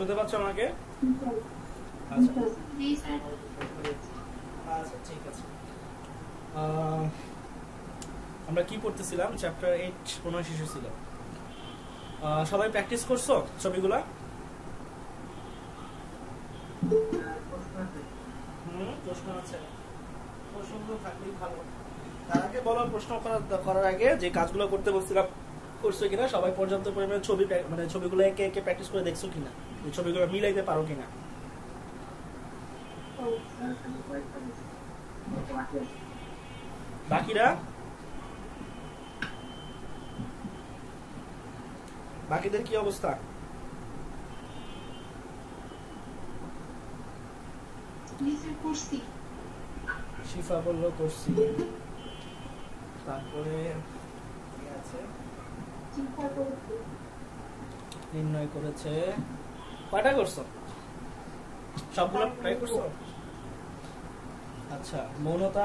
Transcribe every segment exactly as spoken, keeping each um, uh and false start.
শুনতে পাচ্ছ আমাকে? আচ্ছা আচ্ছা ঠিক আছে। আমরা কি পড়তেছিলাম? চ্যাপ্টার এইট পুনঃ শিশু ছিল। সবাই প্র্যাকটিস করছো ছবিগুলা? হুম, প্রশ্ন আছে। প্রশ্নগুলো থাকলেই ভালো। তার আগে বলো, প্রশ্ন করার আগে যে কাজগুলো করতে বলছিলাম করছো কিনা, সবাই পর্যাপ্ত পরিমাণে ছবি মানে ছবিগুলো একে একে প্র্যাকটিস করে দেখছো কিনা, এই ছবিগুলো মিলাইতে পারো কিনা? বাকিরা বাকিদের কি অবস্থা? শিফা বললো করছি। তারপরে নির্ণয় করেছে। কয়টা করছো? সবগুলো ট্রাই করছো? আচ্ছা, মৌনতা,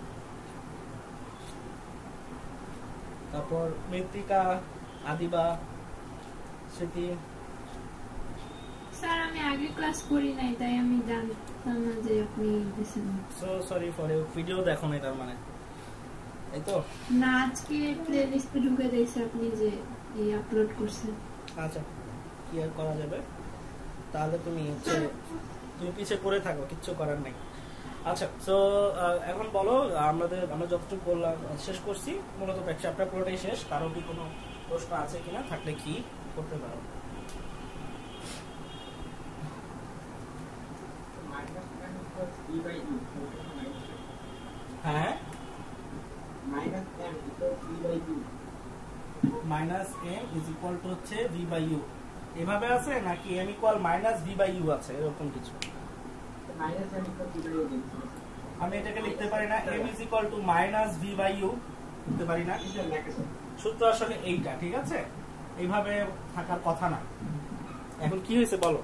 তারপর মৃত্তিকা, আদিবা, স্মৃতি। স্যার আমি আগে ক্লাস করি নাই, তাই আমি জানতাম না যে আপনি দিয়েছেন। So sorry for you, video দেখো না তার মানে, এই তো না, আজকে প্লেলিস্টে ঢুকে দিয়েছে আপনি যে এই আপলোড করছেন। আচ্ছা, কি আর করা যাবে, তাহলে তুমি তুমি পিছিয়ে পড়ে থাকো, কিচ্ছু করার নেই। আচ্ছা, তো এখন বলো, আমাদের আমরা যতটুকু করলাম শেষ করছি, মূলত চ্যাপ্টার পুরোটাই শেষ। কারো কি কোনো প্রশ্ন আছে কিনা? থাকলে কি করতে পারো। হ্যাঁ, minus M is equal to হচ্ছে ভি বাই ইউ, এভাবে আছে নাকি M equal minus V by U আছে, এরকম কিছু? আমি এটাকে লিখতে পারি না M is equal to minus V by U, লিখতে পারি না? সূত্র আসলে এইটা, ঠিক আছে? এইভাবে থাকার কথা না। এখন কি হয়েছে বলো,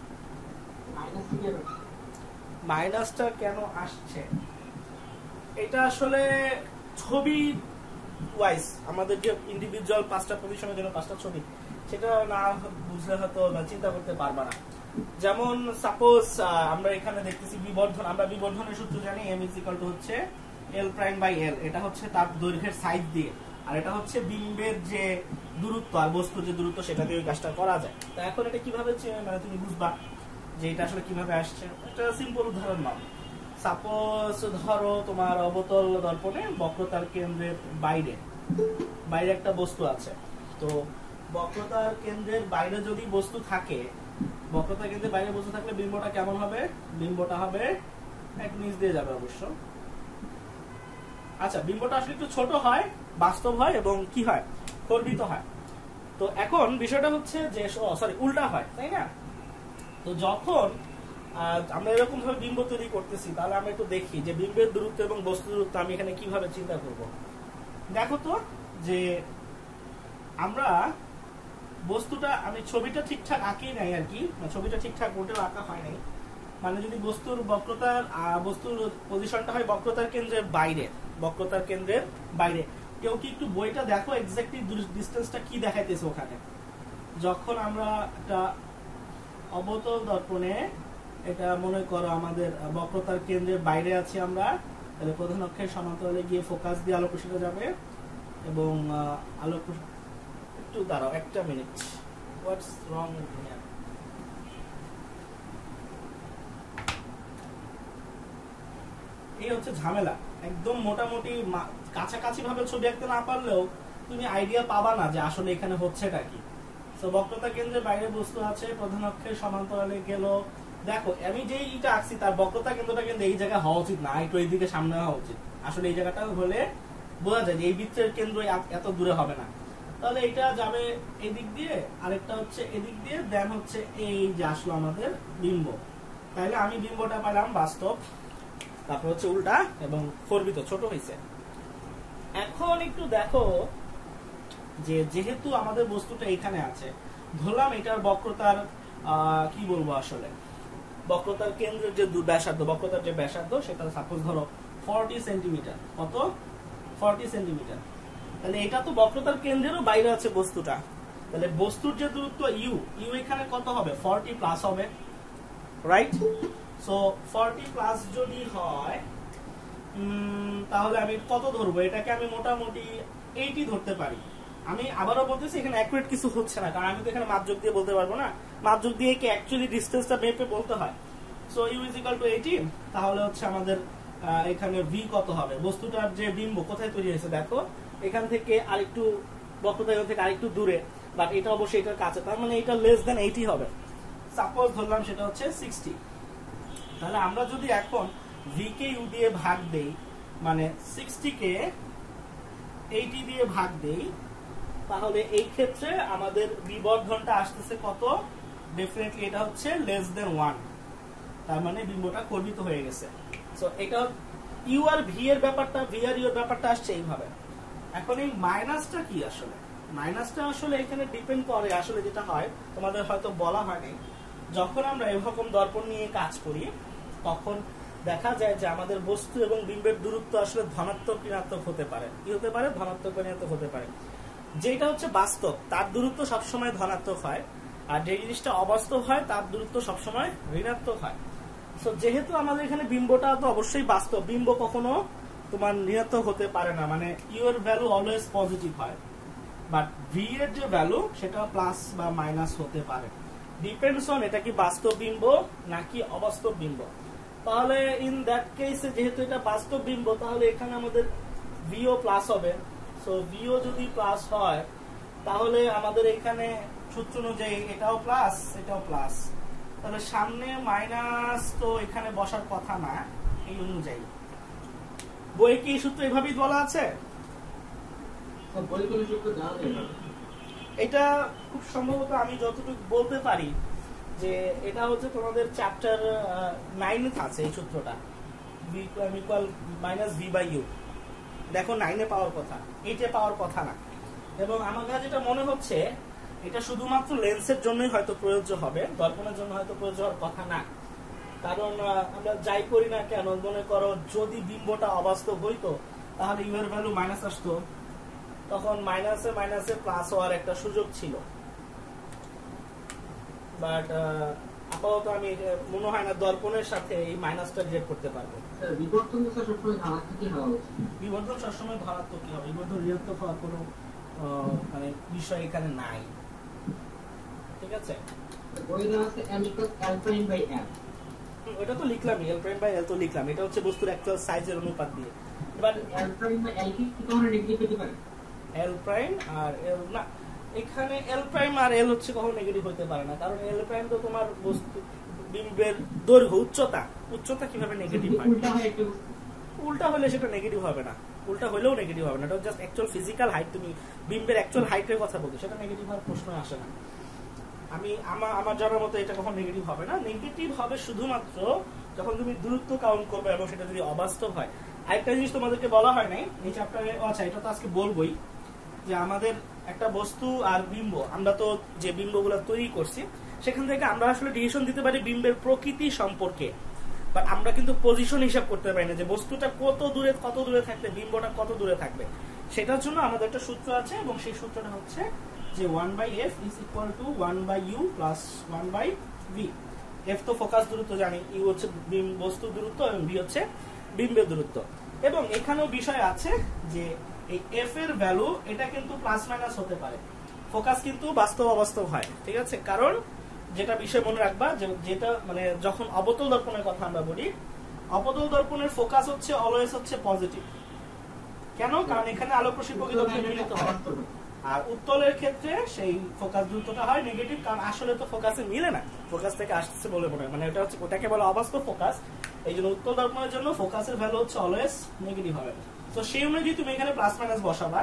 মাইনাসটা কেন আসছে? এটা আসলে ছবি ওয়াইজ আমাদের যে ইন্ডিভিজুয়াল পাঁচটা পজিশনের জন্য পাঁচটা ছবি, সেটা না বুঝলে হয়তো চিন্তা করতে পারবা না। যেমন সাপোজ আমরা এখানে দেখতেছি বিবর্ধন, আমরা বিবর্ধনের সূত্র জানি এম ইজ ইকুয়াল টু হচ্ছে এল প্রাইম বাই এল, এটা হচ্ছে তার দৈর্ঘ্যের সাইজ দিয়ে, আর এটা হচ্ছে বিম্বের যে দূরত্ব আর বস্তুর যে দূরত্ব, সেটা দিয়ে ওই কাজটা করা যায়। তো এখন এটা কিভাবে মানে তুমি বুঝবা যে এটা আসলে কিভাবে আসছে? একটা সিম্পল উদাহরণ নাও। সাপোজ ধরো তোমার অবতল দর্পণে বক্রতার কেন্দ্রের বাইরে বাইরে একটা বস্তু আছে। তো বক্রতার কেন্দ্রের বাইরে যদি বস্তু থাকে, বক্রতার কেন্দ্রের বাইরে বস্তু থাকলে বিম্বটা কেমন হবে? বিম্বটা হবে এক নিচ দিয়ে যাবে অবশ্য। আচ্ছা, বিম্বটা আসলে একটু ছোট হয়, বাস্তব হয় এবং কি হয়, কর্বিত হয়। তো এখন বিষয়টা হচ্ছে যে সরি উল্টা হয়, তাই না? তো যখন আমরা এরকম ভাবে বিম্ব তৈরি করতেছি, তাহলে আমরা একটু দেখি যে বিম্বের দূরত্ব এবং বস্তু দূরত্ব আমি এখানে কিভাবে চিন্তা করব। দেখো তো যে আমরা বস্তুটা, আমি ছবিটা ঠিকঠাক আঁকি নাই আর কি, ছবিটা ঠিকঠাক মোটেও আঁকা হয় নাই। মানে যদি বস্তুর বক্রতার বস্তুর পজিশনটা হয় বক্রতার কেন্দ্রের বাইরে, বক্রতার কেন্দ্রের বাইরে, কেউ কি একটু বইটা দেখো এক্স্যাক্টলি ডিসটেন্সটা কি দেখাইতেছে ওখানে। যখন আমরা একটা অবতল দর্পণে, এটা মনে করো আমাদের বক্রতার কেন্দ্রের বাইরে আছি আমরা, তাহলে প্রধান অক্ষের সমান্তরালে গিয়ে ফোকাস দিয়ে আলোক রশ্মিটা যাবে এবং আলোক একটু দাঁড়াও একটা মিনিট, হোয়াটস রং হিয়ার? এই হচ্ছে ঝামেলা। একদম মোটামুটি কাছাকাছি ভাবে ছবি আঁকতে না পারলেও তুমি আইডিয়া পাবা না যে আসলে এখানে হচ্ছেটা কি। তো বক্রতা কেন্দ্রের বাইরে বস্তু আছে, প্রধান অক্ষের সমান্তরালে গেল। দেখো আমি যে এইটা আঁকছি তার বক্রতা কেন্দ্রটা কিন্তু এই জায়গায় হওয়া উচিত না, একটু এই দিকে সামনে হওয়া উচিত। আসলে এই জায়গাটা হলে বোঝা যায় যে এই বৃত্তের কেন্দ্র এত দূরে হবে না। তাহলে এটা যাবে এদিক দিয়ে, আরেকটা হচ্ছে এদিক দিয়ে, দেন হচ্ছে এই যে আসলো আমাদের বিম্ব। তাহলে আমি বিম্বটা পেলাম বাস্তব, তারপর হচ্ছে উল্টা এবং কর্বিত, ছোট হয়েছে। এখন একটু দেখো যে যেহেতু আমাদের বস্তুটা এখানে আছে, ধরলাম এটার বক্রতার কি বলবো আসলে বক্রতার কেন্দ্রের যে ব্যাসার্ধ, বক্রতার যে ব্যাসার্ধ সেটা সাপোজ ধরো ফর্টি সেন্টিমিটার। কত? Forty centimetre. তাহলে এটা তো বক্রতার কেন্দ্রেরও বাইরে আছে বস্তুটা, তাহলে বস্তুর যে দূরত্ব ইউ, ইউ এখানে কত হবে? ফর্টি প্লাস হবে, রাইট? সো ফর্টি প্লাস যদি হয় তাহলে আমি কত ধরবো? এটাকে আমি মোটামুটি এইটি ধরতে পারি। আমি আবারও বলতেছি এখানে অ্যাকুরেট কিছু হচ্ছে না, কারণ আমি তো এখানে মাপযোগ দিয়ে বলতে পারবো না, মাপযোগ দিয়ে কি অ্যাকচুয়ালি ডিসটেন্সটা মেপে বলতে হয়। So U is equal to eighty, তাহলে হচ্ছে আমাদের এখানে ভি কত হবে? বস্তুটার যে বিম্ব কোথায় তৈরি হয়েছে দেখো, এখান থেকে আরেকটু বক্রতা থেকে আরেকটু দূরে, বাট এটা অবশ্যই এটার কাছে, তার মানে এটা লেস দেন এইটি হবে। সাপোজ ধরলাম সেটা হচ্ছে সিক্সটি। তাহলে আমরা যদি এখন ভি কে ইউ দিয়ে ভাগ দেই, মানে সিক্সটি কে এইটি দিয়ে ভাগ দেই, তাহলে এই ক্ষেত্রে আমাদের বিবর্ধনটা আসতেছে কত? ডেফিনেটলি এটা হচ্ছে লেস দেন ওয়ান, তার মানে বিম্বটা কর্বিত হয়ে গেছে। সো এটা ইউ আর ভি এর ব্যাপারটা, ভি আর ইউ এর ব্যাপারটা আসছে এইভাবে। এখন এই মাইনাসটা কি আসলে? মাইনাসটা আসলে এখানে ডিপেন্ড করে, আসলে যেটা হয় তোমাদের হয়তো বলা হয়নি, যখন আমরা এরকম দর্পণ নিয়ে কাজ করি তখন দেখা যায় যে আমাদের বস্তু এবং বিম্বের দূরত্ব আসলে ধনাত্মক ঋণাত্মক হতে পারে। কি হতে পারে? ধনাত্মক ঋণাত্মক হতে পারে। যেটা হচ্ছে বাস্তব তার দূরত্ব সবসময় ধনাত্মক হয়, আর যে জিনিসটা অবাস্তব হয় তার দূরত্ব সবসময় ঋণাত্মক হয়। সো যেহেতু আমাদের এখানে বিম্বটা তো অবশ্যই বাস্তব, বিম্ব কখনো তোমার ঋণাত্মক হতে পারে না, মানে ইউ এর ভ্যালু অলওয়েজ পজিটিভ হয়, বাট ভি এর যে ভ্যালু সেটা প্লাস বা মাইনাস হতে পারে, ডিপেন্ডস অন এটা কি বাস্তব বিম্ব নাকি অবাস্তব বিম্ব। তাহলে ইন দ্যাট কেসে যেহেতু এটা বাস্তব বিম্ব, তাহলে এখানে আমাদের ভিও প্লাস হবে। সো ভিও যদি প্লাস হয় তাহলে আমাদের এখানে সূত্র অনুযায়ী এটাও প্লাস এটাও প্লাস, তাহলে সামনে মাইনাস তো এখানে বসার কথা না। এই অনুযায়ী বই কি সূত্র এভাবেই বলা আছে? এটা খুব সম্ভবত আমি যতটুকু বলতে পারি যে এটা হচ্ছে তোমাদের চ্যাপ্টার নাইনে আছে এই সূত্রটা, V equal minus V by U. দেখো নাইনে পাওয়ার কথা, এইটে পাওয়ার কথা না। এবং আমার কাছে যেটা মনে হচ্ছে এটা শুধুমাত্র লেন্সের জন্যই হয়তো প্রযোজ্য হবে, দর্পণের জন্য হয়তো প্রযোজ্য হওয়ার কথা না। কারণ আমরা যাই করি না কেন, মনে করো যদি বিম্বটা অবাস্তব হইতো তাহলে ইউ এর ভ্যালু মাইনাস আসতো, তখন মাইনাসে মাইনাসে প্লাস হওয়ার একটা সুযোগ ছিল। বাট আপাতত আমি মনে হয় না দর্পণের সাথে এই মাইনাসটা গ্রেড করতে পারবো। বিবর্ধন সবসময় ধনাত্মকই হওয়া উচিত। বিবর্ধন সবসময় ধনাত্মক কি হবে? বিবর্ধন ঋণাত্মক হওয়ার কোনো মানে বিষয় এখানে নাই, ঠিক আছে? ওটা তো লিখলামই, এল প্রাইম বাই এল তো লিখলাম, এটা হচ্ছে বস্তুর অ্যাকচুয়াল সাইজের অনুপাত দিয়ে। এবার এল প্রাইম বাই এল কি কখনো নেগেটিভ হতে পারে? এল প্রাইম আর এল না, এখানে এল প্রাইম আর এল হচ্ছে কখনো নেগেটিভ হতে পারে না, কারণ এল প্রাইম তো তোমার বস্তু বিম্বের দৈর্ঘ্য, উচ্চতা, উচ্চতা কিভাবে নেগেটিভ হয়? উল্টা হয় একটু, উল্টা হলে সেটা নেগেটিভ হবে না, উল্টা হলেও নেগেটিভ হবে না, এটা জাস্ট অ্যাকচুয়াল ফিজিক্যাল হাইট, তুমি বিম্বের অ্যাকচুয়াল হাইটের কথা বলছো, সেটা নেগেটিভ হওয়ার প্রশ্ন আসে না। আমি আমার আমার জানার মতো এটা কখন নেগেটিভ হবে না, নেগেটিভ হবে শুধুমাত্র যখন তুমি দূরত্ব কাউন্ট করবে এবং সেটা যদি অবাস্তব হয়। আরেকটা জিনিস তোমাদেরকে বলা হয় নাই এই চ্যাপ্টারে, আচ্ছা এটা তো আজকে বলবোই, যে আমাদের একটা বস্তু আর বিম্ব, আমরা তো যে বিম্বগুলো তৈরি করছি সেখান থেকে আমরা আসলে ডিসিশন দিতে পারি বিম্বের প্রকৃতি সম্পর্কে, বাট আমরা কিন্তু পজিশন হিসাব করতে পারি না যে বস্তুটা কত দূরে কত দূরে থাকলে বিম্বটা কত দূরে থাকবে। সেটার জন্য আমাদের একটা সূত্র আছে, এবং সেই সূত্রটা হচ্ছে যে one by F is equal to one by U plus one by V. F তো ফোকাস দূরত্ব জানি, ইউ হচ্ছে বস্তুর দূরত্ব এবং ভি হচ্ছে বিম্বের দূরত্ব। এবং এখানেও বিষয় আছে যে এই এফ এর ভ্যালু এটা কিন্তু প্লাস মাইনাস হতে পারে, ফোকাস কিন্তু বাস্তব অবাস্তব হয়, ঠিক আছে? কারণ যেটা বিষয় মনে রাখবা, যেটা মানে যখন অবতল দর্পণের কথা আমরা বলি, অবতল দর্পণের ফোকাস হচ্ছে অলওয়েজ হচ্ছে পজিটিভ। কেন? কারণ এখানে আলোক রশ্মি প্রকৃত মিলিত হয়, আর উত্তলের ক্ষেত্রে সেই ফোকাস দূরত্বটা হয় নেগেটিভ, কারণ আসলে তো ফোকাসে মিলে না, ফোকাস থেকে আসছে বলে মনে হয়, মানে এটা হচ্ছে ওটাকে বলে অবাস্তব ফোকাস। এই জন্য উত্তল দর্পণের জন্য ফোকাসের ভ্যালু হচ্ছে অলওয়েজ নেগেটিভ হবে। তো সেই অনুযায়ী তুমি এখানে প্লাস মাইনাস বসাবা।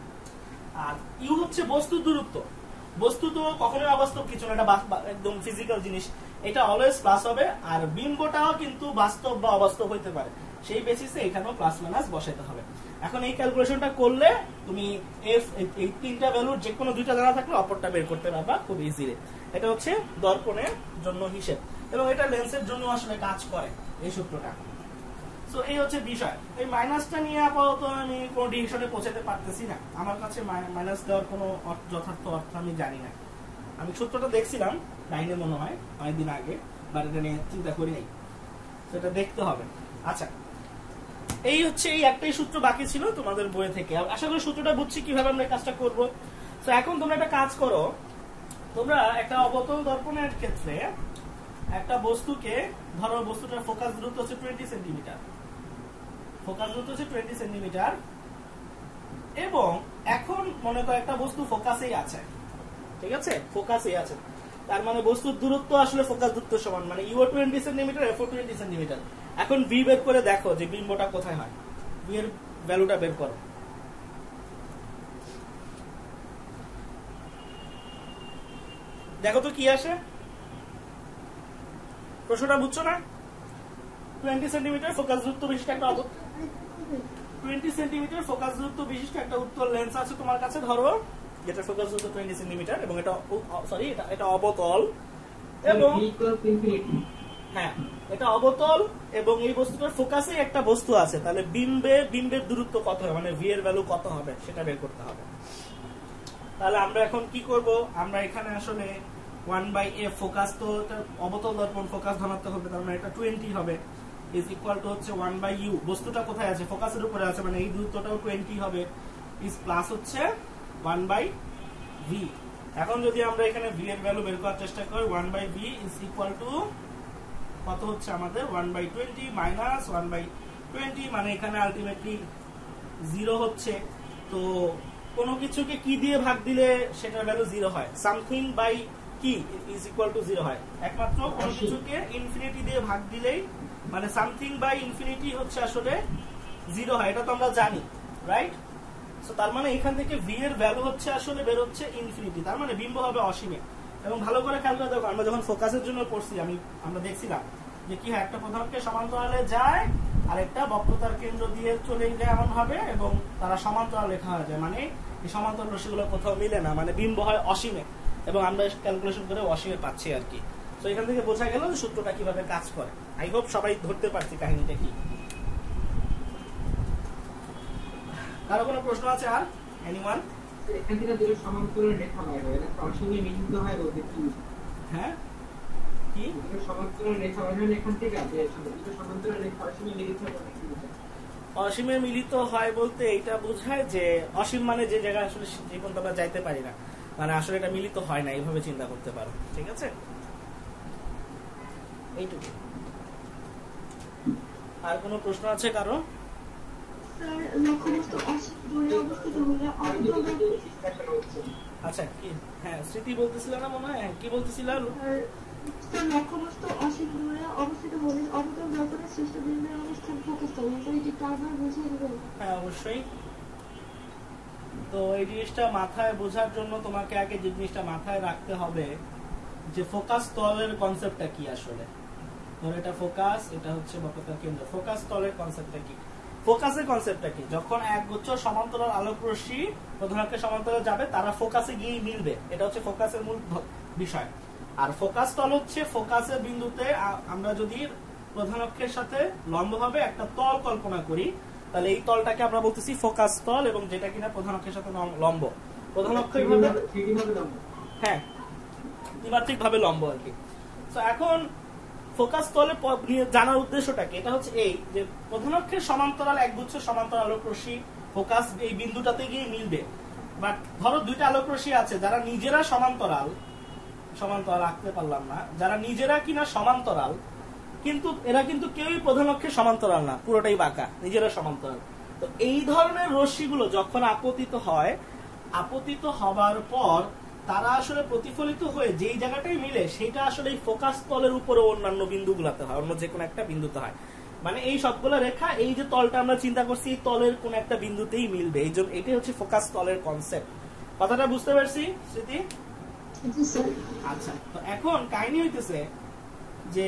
আর ইউ হচ্ছে বস্তুর দূরত্ব, বস্তু তো কখনোই অবাস্তব কিছু না, এটা একদম ফিজিক্যাল জিনিস, এটা অলওয়েজ প্লাস হবে। আর বিম্বটাও কিন্তু বাস্তব বা অবাস্তব হইতে পারে, সেই বেসিসে এখানেও প্লাস মাইনাস বসাইতে হবে। এখন এই ক্যালকুলেশনটা করলে তুমি এফ এই তিনটা ভ্যালুর যে কোনো দুইটা জানা থাকলে অপরটা বের করতে পারবা খুব ইজিলি। এটা হচ্ছে দর্পণের জন্য হিসেব, এবং এটা লেন্সের জন্য আসলে কাজ করে এই সূত্রটা। সো এই হচ্ছে বিষয়। এই মাইনাসটা নিয়ে আপাতত আমি কোনো ডিসিশনে পৌঁছাতে পারতেছি না, আমার কাছে মাইনাস দেওয়ার কোনো যথার্থ অর্থ আমি জানি না। আমি সূত্রটা দেখছিলাম লাইনে মনে হয় অনেকদিন আগে, বাট এটা নিয়ে চিন্তা করি নাই, সেটা দেখতে হবে। আচ্ছা, এই হচ্ছে এই একটাই সূত্র বাকি ছিল তোমাদের বই থেকে। আশা করি সূত্রটা বুঝছি কিভাবে আমরা কাজটা করব। তো এখন তোমরা একটা কাজ করো, তোমরা একটা অবতল দর্পণের ক্ষেত্রে একটা বস্তুকে ধরো, বস্তুটার ফোকাস দূরত্ব হচ্ছে টোয়েন্টি সেন্টিমিটার, ফোকাস দূরত্ব হচ্ছে টোয়েন্টি সেন্টিমিটার, এবং এখন মনে করো একটা বস্তু ফোকাসেই আছে, ঠিক আছে, ফোকাসেই আছে, তার মানে বস্তুর দূরত্ব আসলে ফোকাস দূরত্ব সমান, মানে U twenty centimetre, F twenty centimetre. এখন ভি বের করে দেখো যে বিম্বটা কোথায় হয়, ভি এর ভ্যালুটা বের করো। দেখো তো কি আসে, প্রশ্নটা বুঝছো না? টোয়েন্টি সেন্টিমিটার ফোকাস দূরত্ব বিশিষ্ট একটা টোয়েন্টি সেন্টিমিটার ফোকাস দূরত্ব বিশিষ্ট একটা উত্তল লেন্স আছে তোমার কাছে, ধরো যেটা ফোকাস দূরত্ব টোয়েন্টি সেন্টিমিটার, এবং এটা সরি এটা এটা অবতল, এবং হ্যাঁ এটা অবতল, এবং এই বস্তুটার ফোকাসে একটা বস্তু আছে, তাহলে বিম্বে বিম্বের দূরত্ব কত হবে, মানে ভি এর ভ্যালু কত হবে সেটা বের করতে হবে। তাহলে আমরা এখন কি করব, আমরা এখানে আসলে ওয়ান বাই এফ, ফোকাস তো অবতল দর্পণ, ফোকাস ধনাত্মক হবে, তার মানে এটা টোয়েন্টি হবে, ইজ ইকুয়াল টু হচ্ছে ওয়ান বাই ইউ, বস্তুটা কোথায় আছে, ফোকাসের উপরে আছে, মানে এই দূরত্বটাও টোয়েন্টি হবে, ইজ প্লাস হচ্ছে ওয়ান বাই ভি। এখন যদি আমরা এখানে ভি এর ভ্যালু বের করার চেষ্টা করি, one by V is equal to কত হচ্ছে আমাদের, one by twenty minus one by twenty, মানে এখানে আলটিমেটলি জিরো হচ্ছে। তো কোনো কিছুকে কি দিয়ে ভাগ দিলে সেটার ভ্যালু জিরো হয়, সামথিং বাই কি ইজ ইকুয়াল টু জিরো হয়, একমাত্র কোনো কিছুকে ইনফিনিটি দিয়ে ভাগ দিলেই, মানে সামথিং বাই ইনফিনিটি হচ্ছে আসলে জিরো হয়, এটা তো আমরা জানি, রাইট? সো তার মানে এখান থেকে ভি এর ভ্যালু হচ্ছে আসলে বের হচ্ছে ইনফিনিটি, তার মানে বিম্ব হবে অসীমে। এবং ভালো করে খেয়াল করে দেখো, আমরা যখন ফোকাসের জন্য পড়ছি, আমি আমরা দেখছিলাম যে কি হয়, একটা প্রধানকে সমান্তরালে যায় আর একটা বক্রতার কেন্দ্র দিয়ে চলে যায় এমন ভাবে, এবং তারা সমান্তরাল লেখা হয়ে যায়, মানে এই সমান্তরাল রশ্মিগুলো কোথাও মিলে না, মানে বিম্ব হয় অসীমে, এবং আমরা ক্যালকুলেশন করে অসীমে পাচ্ছি আর কি। তো এখান থেকে বোঝা গেল যে সূত্রটা কিভাবে কাজ করে। আই হোপ সবাই ধরতে পারছি কাহিনীটা কি। কারো কোনো প্রশ্ন আছে আর? এনিওয়ান? এখান থেকে দুটো সমান্তরাল রেখা বাইর হয়, এটা অসীমে মিলিত হয় বলতে কি? হ্যাঁ কি দুটো সমান্তরাল রেখা বাইর হয় এখান থেকে, আছে দুটো সমান্তরাল রেখা অসীমে মিলিত হয় বলতে কি? অসীমে মিলিত হয় বলতে এইটা বোঝায় যে অসীম মানে যে জায়গায় আসলে যে পর্যন্ত আমরা যাইতে পারি না, মানে আসলে এটা মিলিত হয় না, এইভাবে চিন্তা করতে পারো, ঠিক আছে? এইটুকু। আর কোনো প্রশ্ন আছে কারো? আচ্ছা কি, হ্যাঁ স্মৃতি বলতেছিল না মনে হয়, কি বলতেছিল? লক্ষ্যবস্তু অসীম দূরে অবস্থিত হলে অবতল দর্পণের সৃষ্ট বিন্দুর অবস্থান ফোকাসস্থল, এটি কারবার বুঝিয়ে দেবেন? হ্যাঁ অবশ্যই। তো এই জিনিসটা মাথায় বোঝার জন্য তোমাকে আগে যে জিনিসটা মাথায় রাখতে হবে যে ফোকাস তলের কনসেপ্টটা কি আসলে। ধরো এটা ফোকাস, এটা হচ্ছে বক্রতার কেন্দ্র, ফোকাস তলের কনসেপ্টটা কি, ফোকাসের কনসেপ্টটা কি, যখন এক গুচ্ছ সমান্তরাল আলোক রশ্মি প্রধানকের সমান্তরাল যাবে তারা ফোকাসে গিয়ে মিলবে, এটা হচ্ছে ফোকাসের মূল বিষয়। আর ফোকাস তল হচ্ছে ফোকাসের বিন্দুতে আমরা যদি প্রধান অক্ষের সাথে লম্বভাবে একটা তল কল্পনা করি, তাহলে এই তলটাকে আমরা বলতেছি ফোকাস তল, এবং যেটা কিনা প্রধান অক্ষের সাথে লম্ব, প্রধান অক্ষের ভাবে হ্যাঁ ত্রিমাত্রিক ভাবে লম্ব আর কি। তো এখন ফোকাস তলে জানার উদ্দেশ্যটা কি, এটা হচ্ছে এই যে প্রধান অক্ষের সমান্তরাল একগুচ্ছ সমান্তরাল আলোক রশ্মি ফোকাস এই বিন্দুটাতে গিয়ে মিলবে। বাট ধরো দুইটা আলোক রশ্মি আছে যারা নিজেরা সমান্তরাল, সমান্তরাল আঁকতে পারলাম না, যারা নিজেরা কিনা সমান্তরাল, কিন্তু এরা কিন্তু কেউই প্রধান অক্ষের সমান্তরাল না, পুরোটাই বাঁকা, নিজেরা সমান্তরাল। তো এই ধরনের রশ্মিগুলো যখন আপতিত হয়, আপতিত হবার পর তারা আসলে প্রতিফলিত হয়ে যেই জায়গাটাই মিলে সেটা আসলে এই ফোকাস তলের উপরে অন্যান্য বিন্দুগুলোতে হয়, অন্য যে কোনো একটা বিন্দুতে হয়, মানে এই সবগুলো রেখা এই যে তলটা আমরা চিন্তা করছি এই তলের কোন একটা বিন্দুতেই মিলবে, এই জন্য এটাই হচ্ছে ফোকাস তলের কনসেপ্ট। কথাটা বুঝতে পারছি স্মৃতি? আচ্ছা, তো এখন কাহিনী হইতেছে যে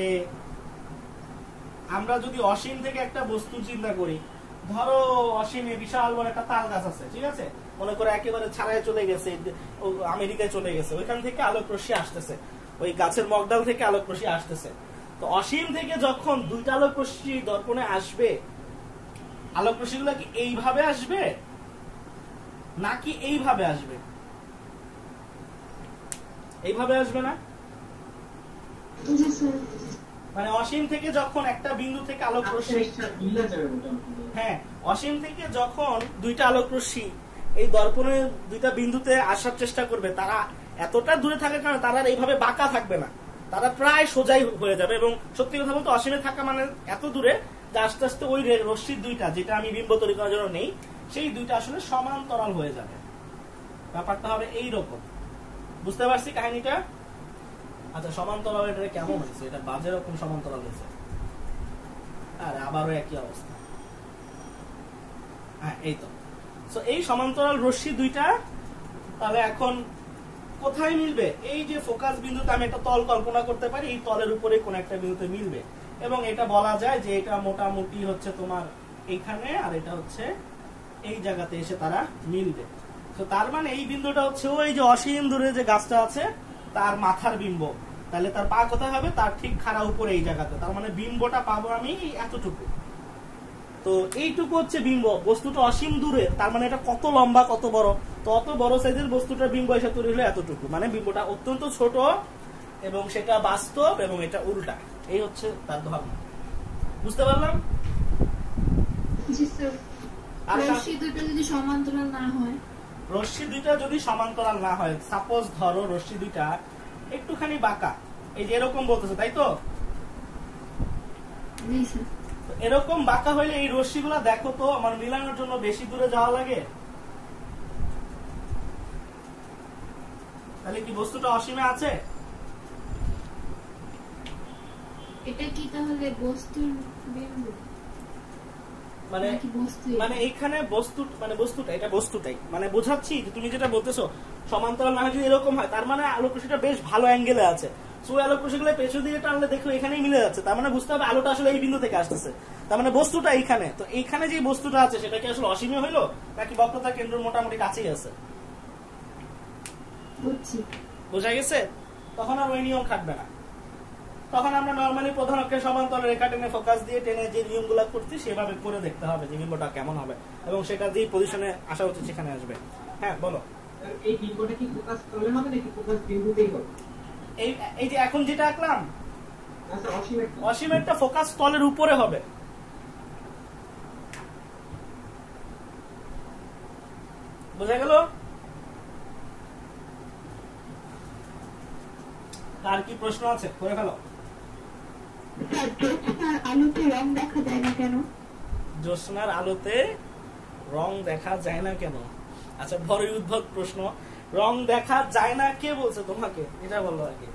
আমরা যদি অসীম থেকে একটা বস্তু চিন্তা করি, ধরো অসীমে বিশাল বড় একটা তাল গাছ আছে, ঠিক আছে, মনে করে একেবারে ছাড়াই চলে গেছে, আমেরিকায় চলে গেছে, ওইখান থেকে আলোক রশ্মি আসতেছে, ওই গাছের মগডাল থেকে আলোক রশ্মি আসতেছে। তো অসীম থেকে যখন দুইটা আলোক রশ্মি দর্পণে আসবে আলোক রশ্মিগুলো কি এইভাবে আসবে নাকি এইভাবে আসবে? এইভাবে আসবে না? জি স্যার। মানে অসীম থেকে যখন একটা বিন্দু থেকে আলোক রশ্মি, হ্যাঁ অসীম থেকে যখন দুইটা আলোক রশ্মি এই দর্পণের দুইটা বিন্দুতে আসার চেষ্টা করবে, তারা এতটা দূরে থাকার কারণে তারা এইভাবে বাঁকা থাকবে না, তারা প্রায় সোজাই হয়ে যাবে। এবং সত্যি কথা বলতে অসীমে থাকা মানে এত দূরে যে আস্তে আস্তে ওই রশ্মির দুইটা, যেটা আমি বিম্ব তৈরি করার জন্য নেই, সেই দুইটা আসলে সমান্তরাল হয়ে যাবে। ব্যাপারটা হবে এইরকম। বুঝতে পারছি কাহিনীটা? আচ্ছা সমান্তরাল এটা কেমন হয়েছে? এটা বাজে রকম সমান্তরাল হয়েছে। আরে আবারও একই অবস্থা। হ্যাঁ এই তো। সো এই সমান্তরাল রশ্মি দুইটা তাহলে এখন কোথায় মিলবে? এই যে ফোকাস বিন্দুতে আমি একটা তল কল্পনা করতে পারি, এই তলের উপরে কোন একটা বিন্দুতে মিলবে। এবং এটা বলা যায় যে এটা মোটামুটি হচ্ছে তোমার এইখানে, আর এটা হচ্ছে এই জায়গাতে এসে তারা মিলবে। তো তার মানে এই বিন্দুটা হচ্ছে ওই যে অসীম দূরে যে গাছটা আছে তার মাথার বিম্ব। তাহলে তার পা কোথায় হবে? তার ঠিক খাড়া উপরে এই জায়গাতে। তার মানে বিম্বটা পাবো আমি এতটুকু। তো এইটুকু হচ্ছে বিম্ব। বস্তুটা অসীম দূরে, তার মানে এটা কত লম্বা কত বড়? তো অত বড় সাইজের বস্তুটার বিম্ব এসে তৈরি হলো এতটুকু। মানে বিম্বটা অত্যন্ত ছোট এবং সেটা বাস্তব এবং এটা উল্টা। এই হচ্ছে তার ধর্ম। বুঝতে পারলাম? জি স্যার। আর রশ্মি দুটো যদি সমান্তরাল না হয়, রশ্মি দুইটা যদি সমান্তরাল না হয়, সাপোজ ধরো রশ্মি দুইটা একটুখানি বাঁকা, এই যে এরকম বলতেছে তাই তো? জি স্যার। এরকম বাঁকা হইলে এই রশ্মিগুলা দেখো তো আমার মিলানোর জন্য বেশি দূরে যাওয়া লাগে? তাহলে কি বস্তুটা অসীমে আছে? এটা কি তাহলে বস্তুর বিন্দু? মানে নাকি বস্তু? মানে এইখানে বস্তু মানে বস্তুটা, এটা বস্তুটাই। মানে বোঝাচ্ছি যে তুমি যেটা বলতেছো সমান্তরাল না হয় যদি এরকম হয়, তার মানে আলোক রশ্মিটা বেশ ভালো অ্যাঙ্গেলে আছে। সো আলোক রশ্মিগুলো পেছন দিকে টানলে দেখো এখানেই মিলে যাচ্ছে। তার মানে বুঝতে হবে আলোটা আসলে এই বিন্দু থেকে আসতেছে। তার মানে বস্তুটা এইখানে। তো এইখানে যে বস্তুটা আছে সেটা কি আসলে অসীমে হইলো নাকি বক্রতার কেন্দ্র মোটামুটি কাছেই আছে? বুঝছি। বোঝা গেছে? তখন আর ওই নিয়ম খাটবে না। তখন আমরা নরমালি প্রধান অক্ষের সমান্তরাল রেখা টেনে ফোকাস দিয়ে টেনে যে নিয়মগুলো করছি সেভাবে করে দেখতে হবে যে বিম্বটা কেমন হবে এবং সেটা যে পজিশনে আসা উচিত সেখানে আসবে। হ্যাঁ বলো। এই বিম্বটা কি ফোকাস তলে হবে নাকি ফোকাস বিন্দুতেই হবে? এই এই যে এখন যেটা আঁকলাম, আচ্ছা অসীমের অসীমেরটা ফোকাস তলের উপরে হবে। বোঝা গেল? আর কি প্রশ্ন আছে? করে ফেলো। জ্যোৎস্নার আলোতে রং দেখা যায় না কেন? জ্যোৎস্নার আলোতে রং দেখা যায় না কেন? আচ্ছা বড়ই উদ্ভট প্রশ্ন। রং দেখা যায় না কে বলছে তোমাকে? এটা বলো আগে।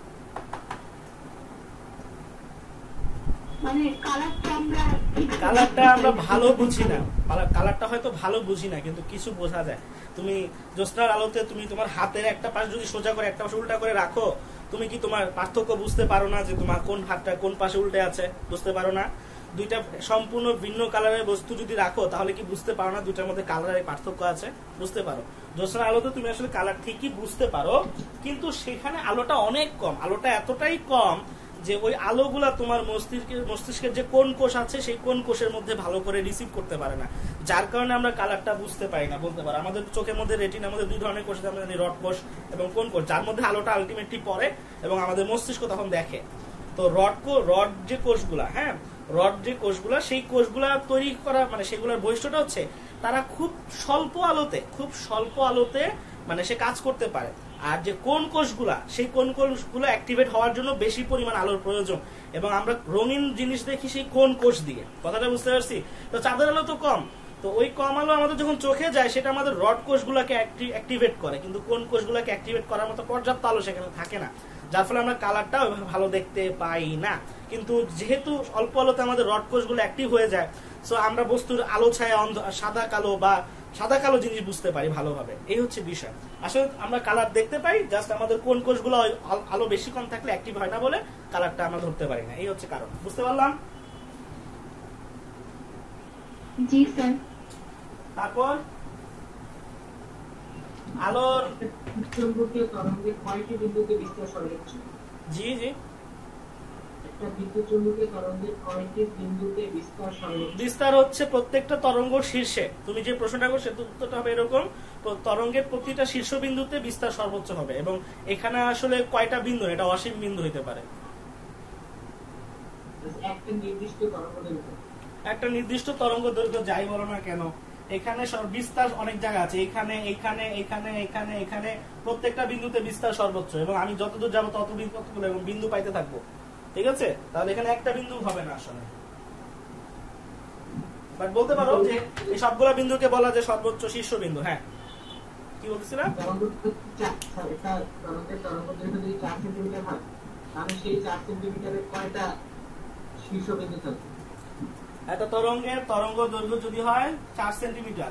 মানে কালারটা আমরা কালারটা আমরা ভালো বুঝি না, কালারটা হয়তো ভালো বুঝি না কিন্তু কিছু বোঝা যায়। তুমি জ্যোৎস্নার আলোতে তুমি তোমার হাতের একটা পাশ যদি সোজা করে একটা পাশ উল্টা করে রাখো, তুমি কি তোমার পার্থক্য বুঝতে পারো না যে তোমার কোন হাতটা কোন পাশে উল্টে আছে? বুঝতে পারো না? দুইটা সম্পূর্ণ ভিন্ন কালারের বস্তু যদি রাখো তাহলে কি বুঝতে পারো না দুইটার মধ্যে কালারের পার্থক্য আছে? বুঝতে পারো। জ্যোৎস্নার আলোতে তুমি আসলে কালার ঠিকই বুঝতে পারো কিন্তু সেখানে আলোটা অনেক কম। আলোটা এতটাই কম যে ওই আলোগুলা তোমার মস্তিষ্কের মস্তিষ্কের যে কোন কোষ আছে সেই কোন কোষের মধ্যে ভালো করে রিসিভ করতে পারে না, যার কারণে আমরা কালারটা বুঝতে পারি না। বলতে পারো আমাদের চোখের মধ্যে রেটিনার মধ্যে দুই ধরনের কোষ আছে, আমরা জানি রড কোষ এবং কোন কোষ, যার মধ্যে আলোটা আলটিমেটলি পড়ে এবং আমাদের মস্তিষ্ক তখন দেখে। তো রড রড যে কোষগুলা, হ্যাঁ রড যে কোষগুলা, সেই কোষগুলা তৈরি করা মানে সেগুলোর বৈশিষ্ট্যটা হচ্ছে তারা খুব স্বল্প আলোতে খুব স্বল্প আলোতে মানে সে কাজ করতে পারে। আর যে কোন কোষগুলা, সেই কোন কোষগুলো অ্যাক্টিভেট হওয়ার জন্য বেশি পরিমাণ আলোর প্রয়োজন এবং আমরা রঙিন জিনিস দেখি সেই কোন কোষ দিয়ে। কথাটা বুঝতে পারছি? তো চাঁদের আলো তো কম, তো ওই কম আলো আমাদের যখন চোখে যায় সেটা আমাদের রড কোষগুলোকে অ্যাক্টিভেট করে, কিন্তু কোন কোষগুলোকে অ্যাক্টিভেট করার মতো পর্যাপ্ত আলো সেখানে থাকে না, যার ফলে আমরা কালারটা ভালো দেখতে পাই না। কিন্তু যেহেতু অল্প আলোতে আমাদের রড কোষগুলো অ্যাক্টিভ হয়ে যায়, সো আমরা বস্তুর আলো ছায়া সাদা কালো বা সাদা কালো জিনিস বুঝতে পারি ভালোভাবে। এই হচ্ছে বিষয়। আসলে আমরা কালার দেখতে পাই, জাস্ট আমাদের কোন কোষগুলো আলো বেশি কম থাকলে অ্যাক্টিভ হয় না বলে কালারটা আমরা ধরতে পারি না। এই হচ্ছে কারণ। বুঝতে পারলাম? জি স্যার। তারপর আলোর চৌম্বকীয় তরঙ্গে কয়টি বিন্দুতে বিস্তার সর্বোচ্চ? জি জি একটা বিদ্যুৎ চুম্বকীয় তরঙ্গের কয়টি বিন্দুতে বিস্তার সর্বোচ্চ? বিস্তার হচ্ছে প্রত্যেকটা তরঙ্গ শীর্ষে। তুমি যে প্রশ্নটা করছো উত্তরটা হবে এরকম, তরঙ্গের প্রতিটা শীর্ষবিন্দুতে বিস্তার সর্বোচ্চ হবে। এবং এখানে আসলে কয়টা বিন্দু, এটা অসীম বিন্দু হতে পারে। একটা নির্দিষ্ট তরঙ্গ দৈর্ঘ্য, একটা নির্দিষ্ট তরঙ্গ দৈর্ঘ্য যাই বলো না কেন, এখানে বিস্তার অনেক জায়গা আছে, এখানে এখানে এখানে এখানে এখানে প্রত্যেকটা বিন্দুতে বিস্তার সর্বোচ্চ। এবং আমি যতদূর যাবো তত বিন্দু এবং বিন্দু পাইতে থাকবো, ঠিক আছে? তাহলে এখানে একটা বিন্দু হবে না আসলে, বাট বলতে পারো যে এই সবগুলা বিন্দুকে বলা যায় সর্বোচ্চ শীর্ষবিন্দু। হ্যাঁ, কি বলছিলাম? তরঙ্গের তরঙ্গ দৈর্ঘ্য যদি চার সেন্টিমিটার হয়, তাহলে সেই চার সেন্টিমিটারে কয়টা শীর্ষবিন্দু থাকবে? একটা তরঙ্গের তরঙ্গ দৈর্ঘ্য যদি হয় চার সেন্টিমিটার,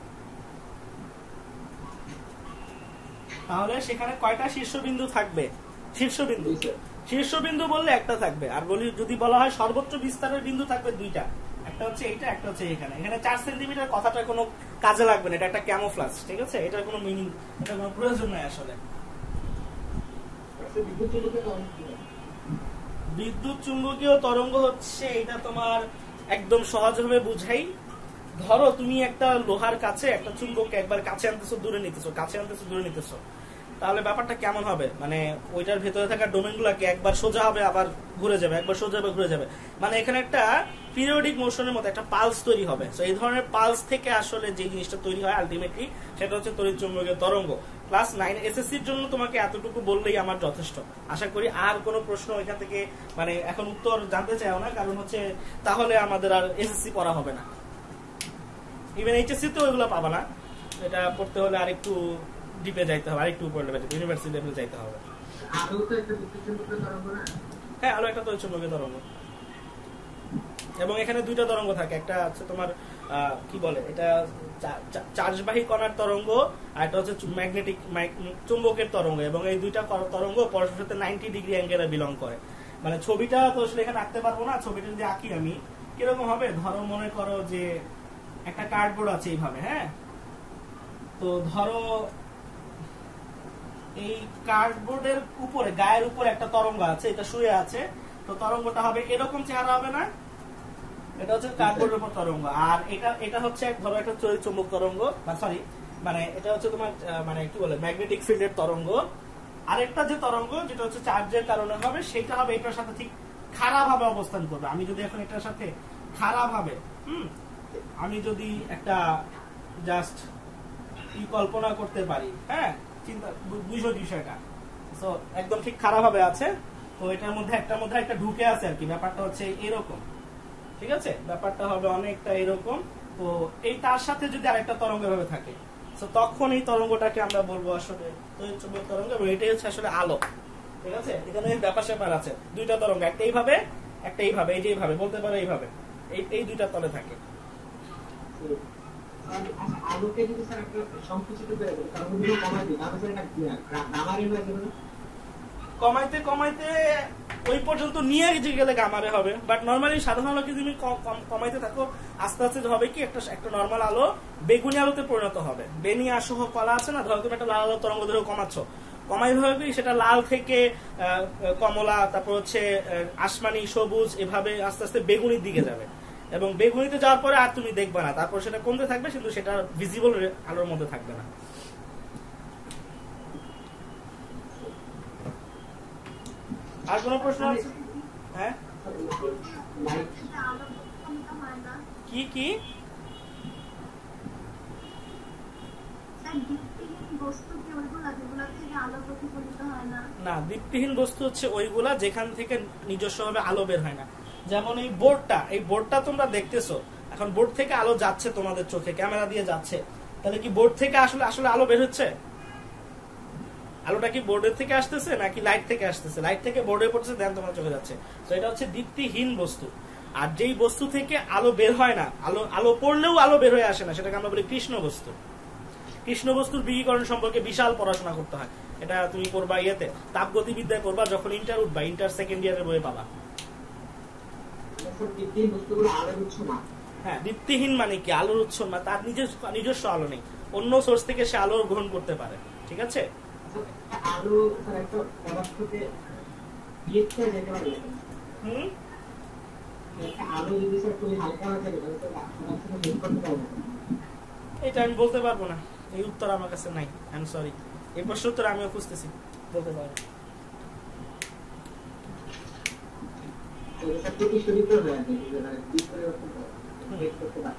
তাহলে সেখানে কয়টা শীর্ষবিন্দু থাকবে? শীর্ষবিন্দু শীর্ষবিন্দু বললে একটা থাকবে, আর বলি যদি বলা হয় সর্বোচ্চ বিস্তারের বিন্দু থাকবে দুইটা, একটা হচ্ছে এইটা, একটা হচ্ছে এখানে। এখানে চার সেন্টিমিটার কথাটা কোনো কাজে লাগবে না, এটা একটা ক্যামোফ্লাজ, ঠিক আছে? এটার কোনো মিনিং, এটা কোনো প্রয়োজন নাই আসলে। বিদ্যুৎ চুম্বকীয় তরঙ্গ হচ্ছে এটা তোমার একদম সহজভাবে বুঝাই। ধরো তুমি একটা লোহার কাছে একটা চুম্বককে একবার কাছে আনতেছো, দূরে নিতেছো, কাছে আনতেছো, দূরে নিতেছো, তাহলে ব্যাপারটা কেমন হবে? মানে ওইটার ভেতরে থাকা ডোমেন গুলাকে একবার সোজা হবে আবার ঘুরে যাবে, একবার সোজা হবে ঘুরে যাবে, মানে এখানে একটা পিরিয়ডিক মোশনের মতো একটা পালস তৈরি হবে। তো এই ধরনের পালস থেকে আসলে যে জিনিসটা তৈরি হয় আলটিমেটলি সেটা হচ্ছে তড়িৎ চুম্বকীয় তরঙ্গ। ক্লাস নাইন এসএসসির জন্য তোমাকে এতটুকু বললেই আমার যথেষ্ট। আশা করি আর কোনো প্রশ্ন এখান থেকে মানে এখন উত্তর জানতে চাও না, কারণ হচ্ছে তাহলে আমাদের আর এসএসসি পড়া হবে না। ইভেন এইচএসসি তো ওইগুলো পাবা না, এটা পড়তে হলে আর একটু ডিপে যাইতে হবে, আরেকটু উপর লেভেলে ইউনিভার্সিটি লেভেলে যাইতে হবে। আলো তো একটা বিদ্যুৎ চুম্বকীয় তরঙ্গ না? হ্যাঁ, আলো একটা তড়িৎ চুম্বকীয় তরঙ্গ, এবং এখানে দুইটা তরঙ্গ থাকে, একটা হচ্ছে তোমার কি বলে এটা চার্জবাহী কণার তরঙ্গ, আর একটা হচ্ছে ম্যাগনেটিক চুম্বকের তরঙ্গ, এবং এই দুইটা তরঙ্গ পরস্পরের সাথে নাইনটি ডিগ্রি অ্যাঙ্গেলে বিলং করে। মানে ছবিটা তো আসলে এখানে আঁকতে পারবো না, ছবিটা যদি আঁকি আমি কিরকম হবে, ধরো মনে করো যে একটা কার্ডবোর্ড আছে এইভাবে, হ্যাঁ, তো ধরো এই কার্ডবোর্ডের উপরে গায়ের উপরে একটা তরঙ্গ আছে, এটা শুয়ে আছে, তো তরঙ্গটা হবে এরকম চেহারা হবে না, এটা হচ্ছে কার্ডবোর্ডের উপর তরঙ্গ। আর এটা এটা হচ্ছে ধরো একটা তড়িৎ চুম্বক তরঙ্গ, সরি মানে এটা হচ্ছে তোমার মানে কি বলে ম্যাগনেটিক ফিল্ডের তরঙ্গ। আরেকটা যে তরঙ্গ যেটা হচ্ছে চার্জের কারণে হবে, সেটা হবে এটার সাথে ঠিক খারাপ ভাবে অবস্থান করবে। আমি যদি এখন এটার সাথে খারাপ ভাবে হুম আমি যদি একটা জাস্ট কি কল্পনা করতে পারি, হ্যাঁ, চিন্তা বুঝো বিষয়টা, তো একদম ঠিক খারাপ ভাবে আছে, তো এটার মধ্যে একটার মধ্যে একটা ঢুকে আছে আর কি, ব্যাপারটা হচ্ছে এরকম, ঠিক আছে? ব্যাপারটা হবে অনেকটা এরকম। তো এই তার সাথে যদি আরেকটা তরঙ্গ ভাবে থাকে, তো তখন এই তরঙ্গটাকে আমরা বলবো আসলে তড়িৎ চুম্বক তরঙ্গ, এবং এটাই হচ্ছে আসলে আলো, ঠিক আছে? এখানে ব্যাপার স্যাপার আছে, দুইটা তরঙ্গ, একটা এইভাবে একটা এইভাবে, এই যে এইভাবে বলতে পারো এইভাবে, এই এই দুইটা তলে থাকে। আলোকে যদি স্যার একটা সংকুচিত করে দেয়, তরঙ্গগুলো কমাই দিই, তাহলে স্যার এটা গামারে হয়ে যাবে না? কমাইতে কমাইতে ওই পর্যন্ত নিয়ে গেলে গামারে হবে, বাট নর্মালি সাধারণ আলোকে তুমি কমাইতে থাকো, আস্তে আস্তে হবে কি একটা একটা নর্মাল আলো বেগুনি আলোতে পরিণত হবে। বেনি আসহ কলা আছে না, ধরো তুমি একটা লাল আলো তরঙ্গ ধরে কমাচ্ছ, কমাই হবে সেটা লাল থেকে কমলা, তারপর হচ্ছে আসমানি, সবুজ, এভাবে আস্তে আস্তে বেগুনির দিকে যাবে, এবং বেগুনিতে যাওয়ার পরে আর তুমি দেখবে না, তারপর সেটা কমতে থাকবে, কিন্তু সেটা ভিজিবল আলোর মধ্যে থাকবে না। আর কোনো প্রশ্ন আছে? হ্যাঁ, কি কি না, দীপ্তিহীন বস্তু হচ্ছে ওইগুলা যেখান থেকে নিজস্ব ভাবে আলো বের হয় না। যেমন এই বোর্ডটা, এই বোর্ডটা তোমরা দেখতেছো, এখন বোর্ড থেকে আলো যাচ্ছে তোমাদের চোখে, ক্যামেরা দিয়ে যাচ্ছে, তাহলে কি বোর্ড থেকে আসলে আসলে আলো বের হচ্ছে? আলোটা কি বোর্ডের থেকে আসতেছে নাকি লাইট থেকে আসতেছে? লাইট থেকে বোর্ডে পড়ছে, দেন তোমার চোখে যাচ্ছে। তো এটা হচ্ছে দীপ্তিহীন বস্তু। আর যেই বস্তু থেকে আলো বের হয় না, আলো আলো পড়লেও আলো বের হয়ে আসে না, সেটাকে আমরা বলি কৃষ্ণ বস্তু। কৃষ্ণ বস্তুর বিকিরণ সম্পর্কে বিশাল পড়াশোনা করতে হয়, এটা তুমি পড়বা ইয়েতে, তাপগতিবিদ্যায় পড়বা, যখন ইন্টার উঠবা, ইন্টার সেকেন্ড ইয়ারের বইয়ে পাবা। হ্যাঁ, দীপ্তিহীন মানে কি? আলোর উৎস না, তার নিজস্ব নিজস্ব আলো নেই, অন্য সোর্স থেকে সে আলো গ্রহণ করতে পারে, ঠিক আছে? আলো একটা পদার্থকে হুম আলো যদি স্যার খুবই হালকা না থাকে তাহলে স্যার বের করতে পারবো না। এটা আমি বলতে পারবো না, এই উত্তর আমার কাছে নাই, আই এম সরি। এই প্রশ্নের উত্তর আমিও খুঁজতেছি, বলতে পারবো না। স্যার থেকে শুরু করবে আর কি, মানে কি করে বের করতে পারবে।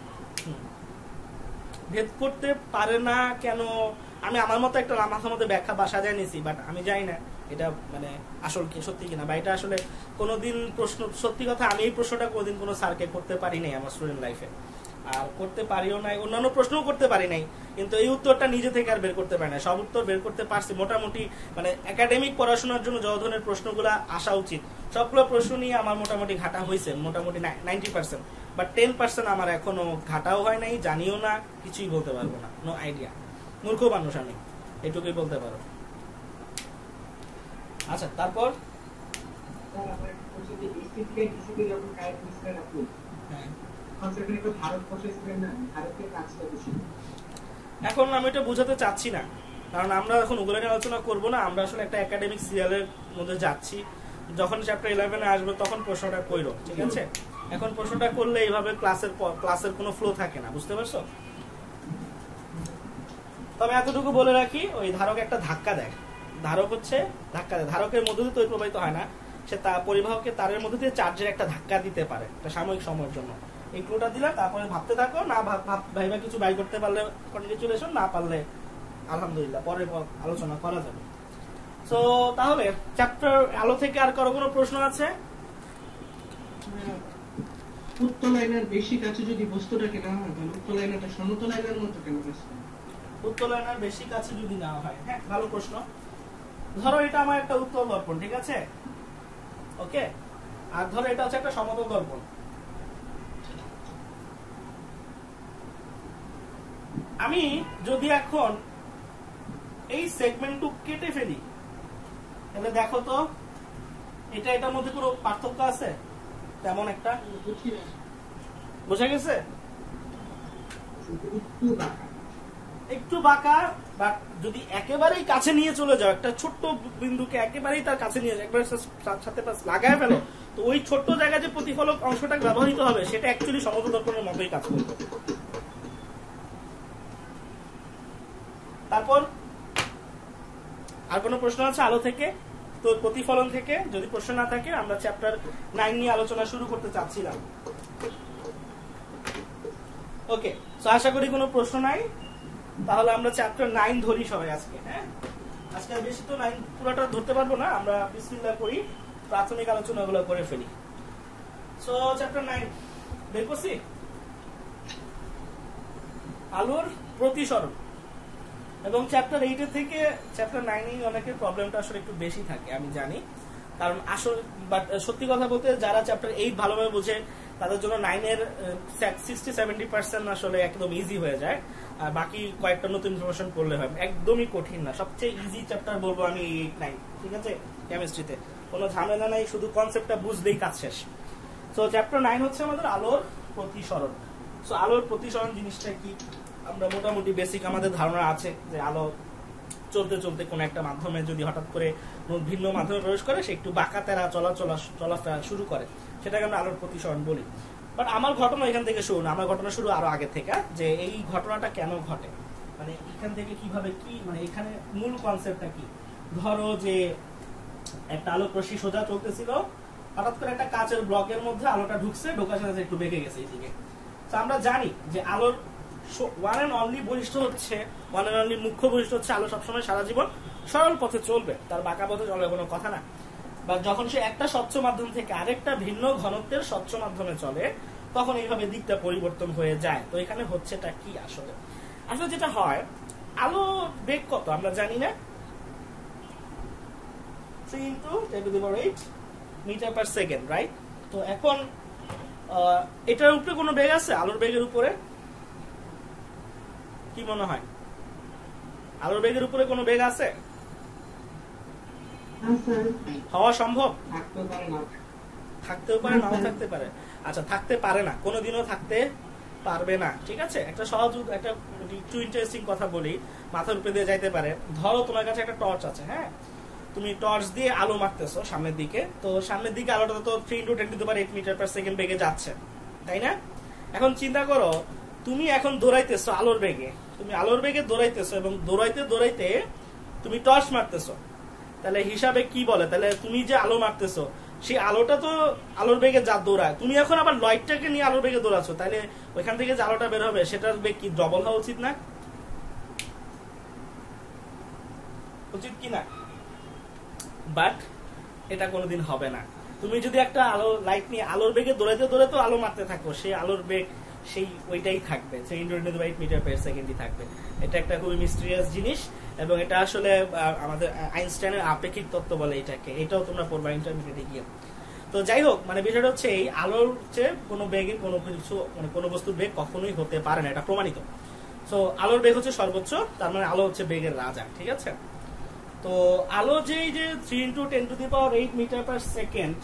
ভেদ করতে পারে না কেন, আমি আমার মতো একটা মাথার মধ্যে ব্যাখ্যা বা সাজায় নিয়েছি, বাট আমি জানি না এটা মানে আসল কি সত্যি কিনা, বা এটা আসলে কোনোদিন প্রশ্ন, সত্যি কথা আমি এই প্রশ্নটা কোনোদিন কোনো স্যারকে করতে পারি নাই আমার স্টুডেন্ট লাইফে, আর করতে পারিও নাই, অন্যান্য প্রশ্নও করতে পারি নাই, কিন্তু এই উত্তরটা নিজে থেকে আর বের করতে পারি না। সব উত্তর বের করতে পারছি মোটামুটি, মানে একাডেমিক পড়াশোনার জন্য যত ধরনের প্রশ্নগুলো আসা উচিত সবগুলো প্রশ্ন নিয়ে আমার মোটামুটি ঘাটা হয়েছে, মোটামুটি ninety percent, but ten percent আমার এখনো ঘাটাও হয় নাই, জানিও না, কিছুই বলতে পারবো না, নো আইডিয়া, মূর্খ মানুষ আমি, এটুকুই বলতে পারো। আচ্ছা তারপর স্যার আমার একটা প্রশ্ন, যে এসপিসি ডিসিপি যখন কারেক্ট মিসলেন আপনি, হ্যাঁ কনসেপ্ট একটু ভারত বসেছিলেন না, ভারতের কাজটা বেশি। এখন আমি এটা বোঝাতে চাচ্ছি না, কারণ আমরা এখন ওগুলো নিয়ে আলোচনা করবো না, আমরা আসলে একটা একাডেমিক সিরিয়ালের মধ্যে যাচ্ছি, যখন চ্যাপ্টার ইলেভেনে আসবে তখন প্রশ্নটা কইরো, ঠিক আছে? এখন প্রশ্নটা করলে এইভাবে ক্লাসের ক্লাসের কোনো ফ্লো থাকে না, বুঝতে পারছো? তবে এতটুকু বলে রাখি, ওই ধারক একটা ধাক্কা দেয়, ধারক হচ্ছে ধাক্কা দেয়, ধারকের মধ্যে দিয়ে তড়িৎ প্রবাহিত হয় না, সে তা পরিবাহকে তারের মধ্যে দিয়ে চার্জের একটা ধাক্কা দিতে পারে একটা সাময়িক সময়ের জন্য। এই ক্লুটা দিলে তারপরে ভাবতে থাকো, না ভাইবা কিছু বাই করতে পারলে কনগ্রেচুলেশন, না পারলে আলহামদুলিল্লাহ, পরে আলোচনা করা যাবে। তো তাহলে চ্যাপ্টার আলো থেকে আর কারো কোনো প্রশ্ন আছে? উত্তর লাইনের বেশি কাছে যদি বস্তুটাকে না হয় তাহলে উত্তর লাইনটা সমতল লাইনের মতো কেন কাছে? উত্তর লাইনের বেশি কাছে যদি না হয়, হ্যাঁ ভালো প্রশ্ন। ধরো এটা আমার একটা উত্তল দর্পণ, ঠিক আছে, ওকে, আর ধরো এটা হচ্ছে একটা সমতল দর্পণ। আমি যদি এখন এই সেগমেন্টটু কেটে ফেলি, তাহলে দেখো তো এটা এটার মধ্যে কোনো পার্থক্য আছে? তেমন একটা বোঝা গেছে? একটু বাঁকা, বাট যদি একেবারেই কাছে নিয়ে চলে যাও, একটা ছোট্ট বিন্দুকে একেবারেই তার কাছে নিয়ে একবার সাথে লাগায় ফেলো, তো ওই ছোট্ট জায়গায় যে প্রতিফলক অংশটা ব্যবহৃত হবে সেটা অ্যাকচুয়ালি সমতল দর্পণের মতোই কাজ করবে। তারপর আর কোনো প্রশ্ন আছে আলো থেকে? তো প্রতিফলন থেকে যদি প্রশ্ন না থাকে আমরা চ্যাপ্টার নাইন নিয়ে আলোচনা শুরু করতে চাচ্ছিলাম। ওকে, তো আশা করি কোনো প্রশ্ন নাই, তাহলে আমরা চ্যাপ্টার নাইন ধরি সবাই আজকে। হ্যাঁ, আজকে বেশি তো নাইন পুরোটা ধরতে পারবো না, আমরা বিসমিল্লাহ করি, প্রাথমিক আলোচনাগুলো করে ফেলি। সো চ্যাপ্টার নাইন বের করছি, আলোর প্রতিসরণ। এবং চ্যাপ্টার এইটের থেকে চ্যাপ্টার নাইনে অনেকের প্রবলেমটা আসলে একটু বেশি থাকে, আমি জানি, কারণ আসলে বাট সত্যি কথা বলতে যারা চ্যাপ্টার এইট ভালোভাবে বোঝে তাদের জন্য নাইনের সিক্সটি সেভেন্টি পার্সেন্ট আসলে একদম ইজি হয়ে যায়, আর বাকি কয়েকটা নতুন ইনফরমেশন পড়লে হয়, একদমই কঠিন না, সবচেয়ে ইজি চ্যাপ্টার বলবো আমি এইট নাইন, ঠিক আছে, কেমিস্ট্রিতে কোনো ঝামেলা নাই, শুধু কনসেপ্টটা বুঝলেই কাজ শেষ। সো চ্যাপ্টার নাইন হচ্ছে আমাদের আলোর প্রতিসরণ। সো আলোর প্রতিসরণ জিনিসটা কি আমরা মোটামুটি বেসিক আমাদের ধারণা আছে, যে আলো চলতে চলতে কোন একটা মাধ্যমে যদি হঠাৎ করে ভিন্ন মাধ্যমে প্রবেশ করে সে একটু বাঁকা তেরা চলাচলা চলাফেরা শুরু করে, সেটাকে আমরা আলোর প্রতিসরণ বলি। বাট আমার ঘটনা এখান থেকে শুরু না, আমার ঘটনা শুরু আরো আগে থেকে, যে এই ঘটনাটা কেন ঘটে, মানে এখান থেকে কিভাবে কি, মানে এখানে মূল কনসেপ্টটা কি। ধরো যে একটা আলোক রশ্মি সোজা চলতেছিল, হঠাৎ করে একটা কাচের ব্লকের মধ্যে আলোটা ঢুকছে, ঢোকার সাথে একটু বেঁকে গেছে এইদিকে। তো আমরা জানি যে আলোর ওয়ান এন্ড অনলি বৈশিষ্ট্য হচ্ছে, ওয়ান এন্ড অনলি মুখ্য বৈশিষ্ট্য হচ্ছে আলো সবসময় সারা জীবন সরল পথে চলবে, তার বাঁকা পথে চলার কোনো কথা না। বা যখন সে একটা স্বচ্ছ মাধ্যম থেকে আরেকটা ভিন্ন ঘনত্বের স্বচ্ছ মাধ্যমে চলে তখন এইভাবে দিকটা পরিবর্তন হয়ে যায়। তো এখানে হচ্ছেটা কি আসলে? আসলে যেটা হয়, আলো বেগ কত আমরা জানি না, three into ten to the power eight metre per second, right? তো এখন এটার উপরে কোনো বেগ আছে? আলোর বেগের উপরে কি মনে হয়? আলোর বেগের উপরে কোনো বেগ আছে? হওয়া সম্ভব? থাকতেও পারে, নাও থাকতে পারে। আচ্ছা, থাকতে পারে না, কোনোদিনও থাকতে পারবে না, ঠিক আছে। একটা সহজ, একটা একটু ইন্টারেস্টিং কথা বলি, মাথার উপরে দিয়ে যাইতে পারে। ধরো তোমার কাছে একটা টর্চ আছে, হ্যাঁ, তুমি টর্চ দিয়ে আলো মারতেছো সামনের দিকে, তো সামনের দিকে আলোটা তো three into ten to the power eight metre per second বেগে যাচ্ছে, তাই না? এখন চিন্তা করো, তুমি এখন দৌড়াইতেছো আলোর বেগে, তুমি আলোর বেগে দৌড়াইতেছো এবং দৌড়াইতে দৌড়াইতে তুমি টর্চ মারতেছো, তাহলে হিসাবে কি বলে, তাহলে তুমি যে আলো মারতেছো সেই আলোটা তো আলোর বেগে যা দৌড়ায়, তুমি এখন আবার লাইটটাকে নিয়ে আলোর বেগে দৌড়াচ্ছ, তাহলে ওইখান থেকে যে আলোটা বের হবে সেটার বেগ কি ডবল হওয়া উচিত না? উচিত কি না? বাট এটা কোনোদিন হবে না। তুমি যদি একটা আলো লাইট নিয়ে আলোর বেগে দৌড়াইতে দৌড়াইতে আলো মারতে থাকো, সেই আলোর বেগ সেই ওইটাই থাকবে, সেই ইন্টারনেট বাইট মিটার পার সেকেন্ডই থাকবে। এটা একটা খুবই মিস্টেরিয়াস জিনিস এবং এটা আসলে আমাদের আইনস্টাইনের আপেক্ষিক তত্ত্ব বলে এটাকে, এটাও তোমরা পড়বা ইন্টারমিডিয়েটে গিয়ে। তো যাই হোক, মানে বিষয়টা হচ্ছে এই আলোর চেয়ে কোনো বেগে কোনো কিছু মানে কোনো বস্তুর বেগ কখনোই হতে পারে না, এটা প্রমাণিত। সো আলোর বেগ হচ্ছে সর্বোচ্চ, তার মানে আলো হচ্ছে বেগের রাজা, ঠিক আছে? তো আলো যে যে three into ten to the power eight metre per second,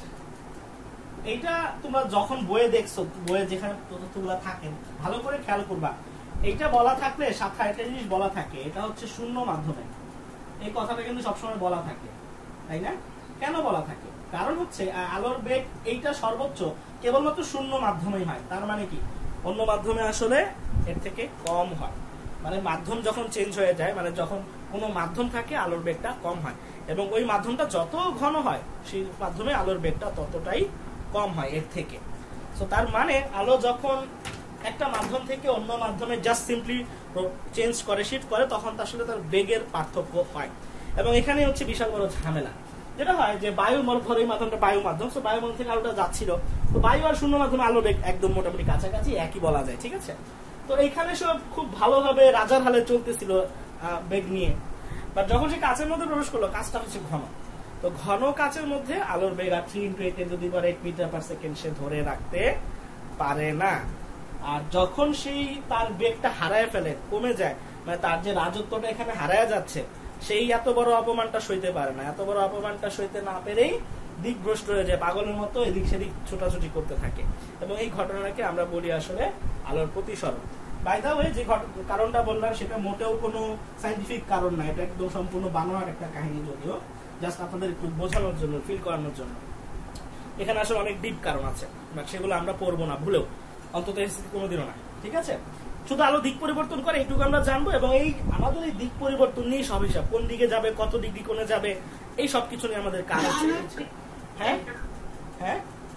এইটা তোমরা যখন বইয়ে দেখছো, বইয়ে যেখানে তথ্যগুলো থাকে ভালো করে খেয়াল করবা, এইটা বলা থাকলে সাথে একটা জিনিস বলা থাকে, এটা হচ্ছে শূন্য মাধ্যমে। এই কথাটা কিন্তু সবসময় বলা থাকে, তাই না? কেন বলা থাকে? কারণ হচ্ছে আলোর বেগ এইটা সর্বোচ্চ কেবলমাত্র শূন্য মাধ্যমেই হয়। তার মানে কি অন্য মাধ্যমে আসলে এর থেকে কম হয়, মানে মাধ্যম যখন চেঞ্জ হয়ে যায়, মানে যখন কোনো মাধ্যম থাকে আলোর বেগটা কম হয়, এবং ওই মাধ্যমটা যত ঘন হয় সেই মাধ্যমে আলোর বেগটা ততটাই কম হয় এর থেকে। সো তার মানে আলো যখন একটা মাধ্যম থেকে অন্য মাধ্যমে জাস্ট সিম্পলি চেঞ্জ করে, শিফট করে, তখন আসলে তার বেগের পার্থক্য হয়। এবং এখানে হচ্ছে বিশাল বড় ঝামেলা, যেটা হয় যে বায়ু ধরে এই মাধ্যমটা বায়ু মাধ্যম, সো বায়ু মাধ্যম থেকে আলোটা যাচ্ছিল, তো বায়ু আর শূন্য মাধ্যমে আলো বেগ একদম মোটামুটি কাছাকাছি একই বলা যায়, ঠিক আছে? তো এইখানে সব খুব ভালোভাবে রাজার হালে চলতেছিল বেগ নিয়ে, বাট যখন সে কাচের মধ্যে প্রবেশ করলো, কাজটা হচ্ছে ঘন, তো ঘন কাচের মধ্যে আলোর বেগ আর থ্রি ইন্টু এইট যদি পারে এইট মিটার পার সেকেন্ড সে ধরে রাখতে পারে না। আর যখন সেই তার বেগটা হারায় ফেলে, কমে যায়, মানে তার যে রাজত্বটা এখানে হারায় যাচ্ছে, সেই এত বড় অপমানটা সইতে পারে না। এত বড় অপমানটা সইতে না পেরেই দিকভ্রষ্ট হয়ে যায়, পাগলের মতো এদিক সেদিক ছোটাছুটি করতে থাকে, এবং এই ঘটনাটাকে আমরা বলি আসলে আলোর প্রতিসরণ। বাই দা ওয়ে, যে কারণটা বললাম সেটা মোটেও কোনো সাইন্টিফিক কারণ না, এটা একদম সম্পূর্ণ বানোয়ার একটা কাহিনী, যদিও জাস্ট আপনাদের একটু বোঝানোর জন্য, ফিল করানোর জন্য। এখানে আসলে অনেক ডিপ কারণ আছে, বাট সেগুলো আমরা পড়বো না ভুলেও, অন্তত কোনোদিনও না, ঠিক আছে? শুধু আলো দিক পরিবর্তন করে এইটুকু আমরা জানবো, এবং এই আমাদের এই দিক পরিবর্তন নিয়ে সব হিসাব, কোন দিকে যাবে, কত ডিগ্রি কোণে যাবে, এই সব কিছু নিয়ে আমাদের কাজ আছে। হ্যাঁ হ্যাঁ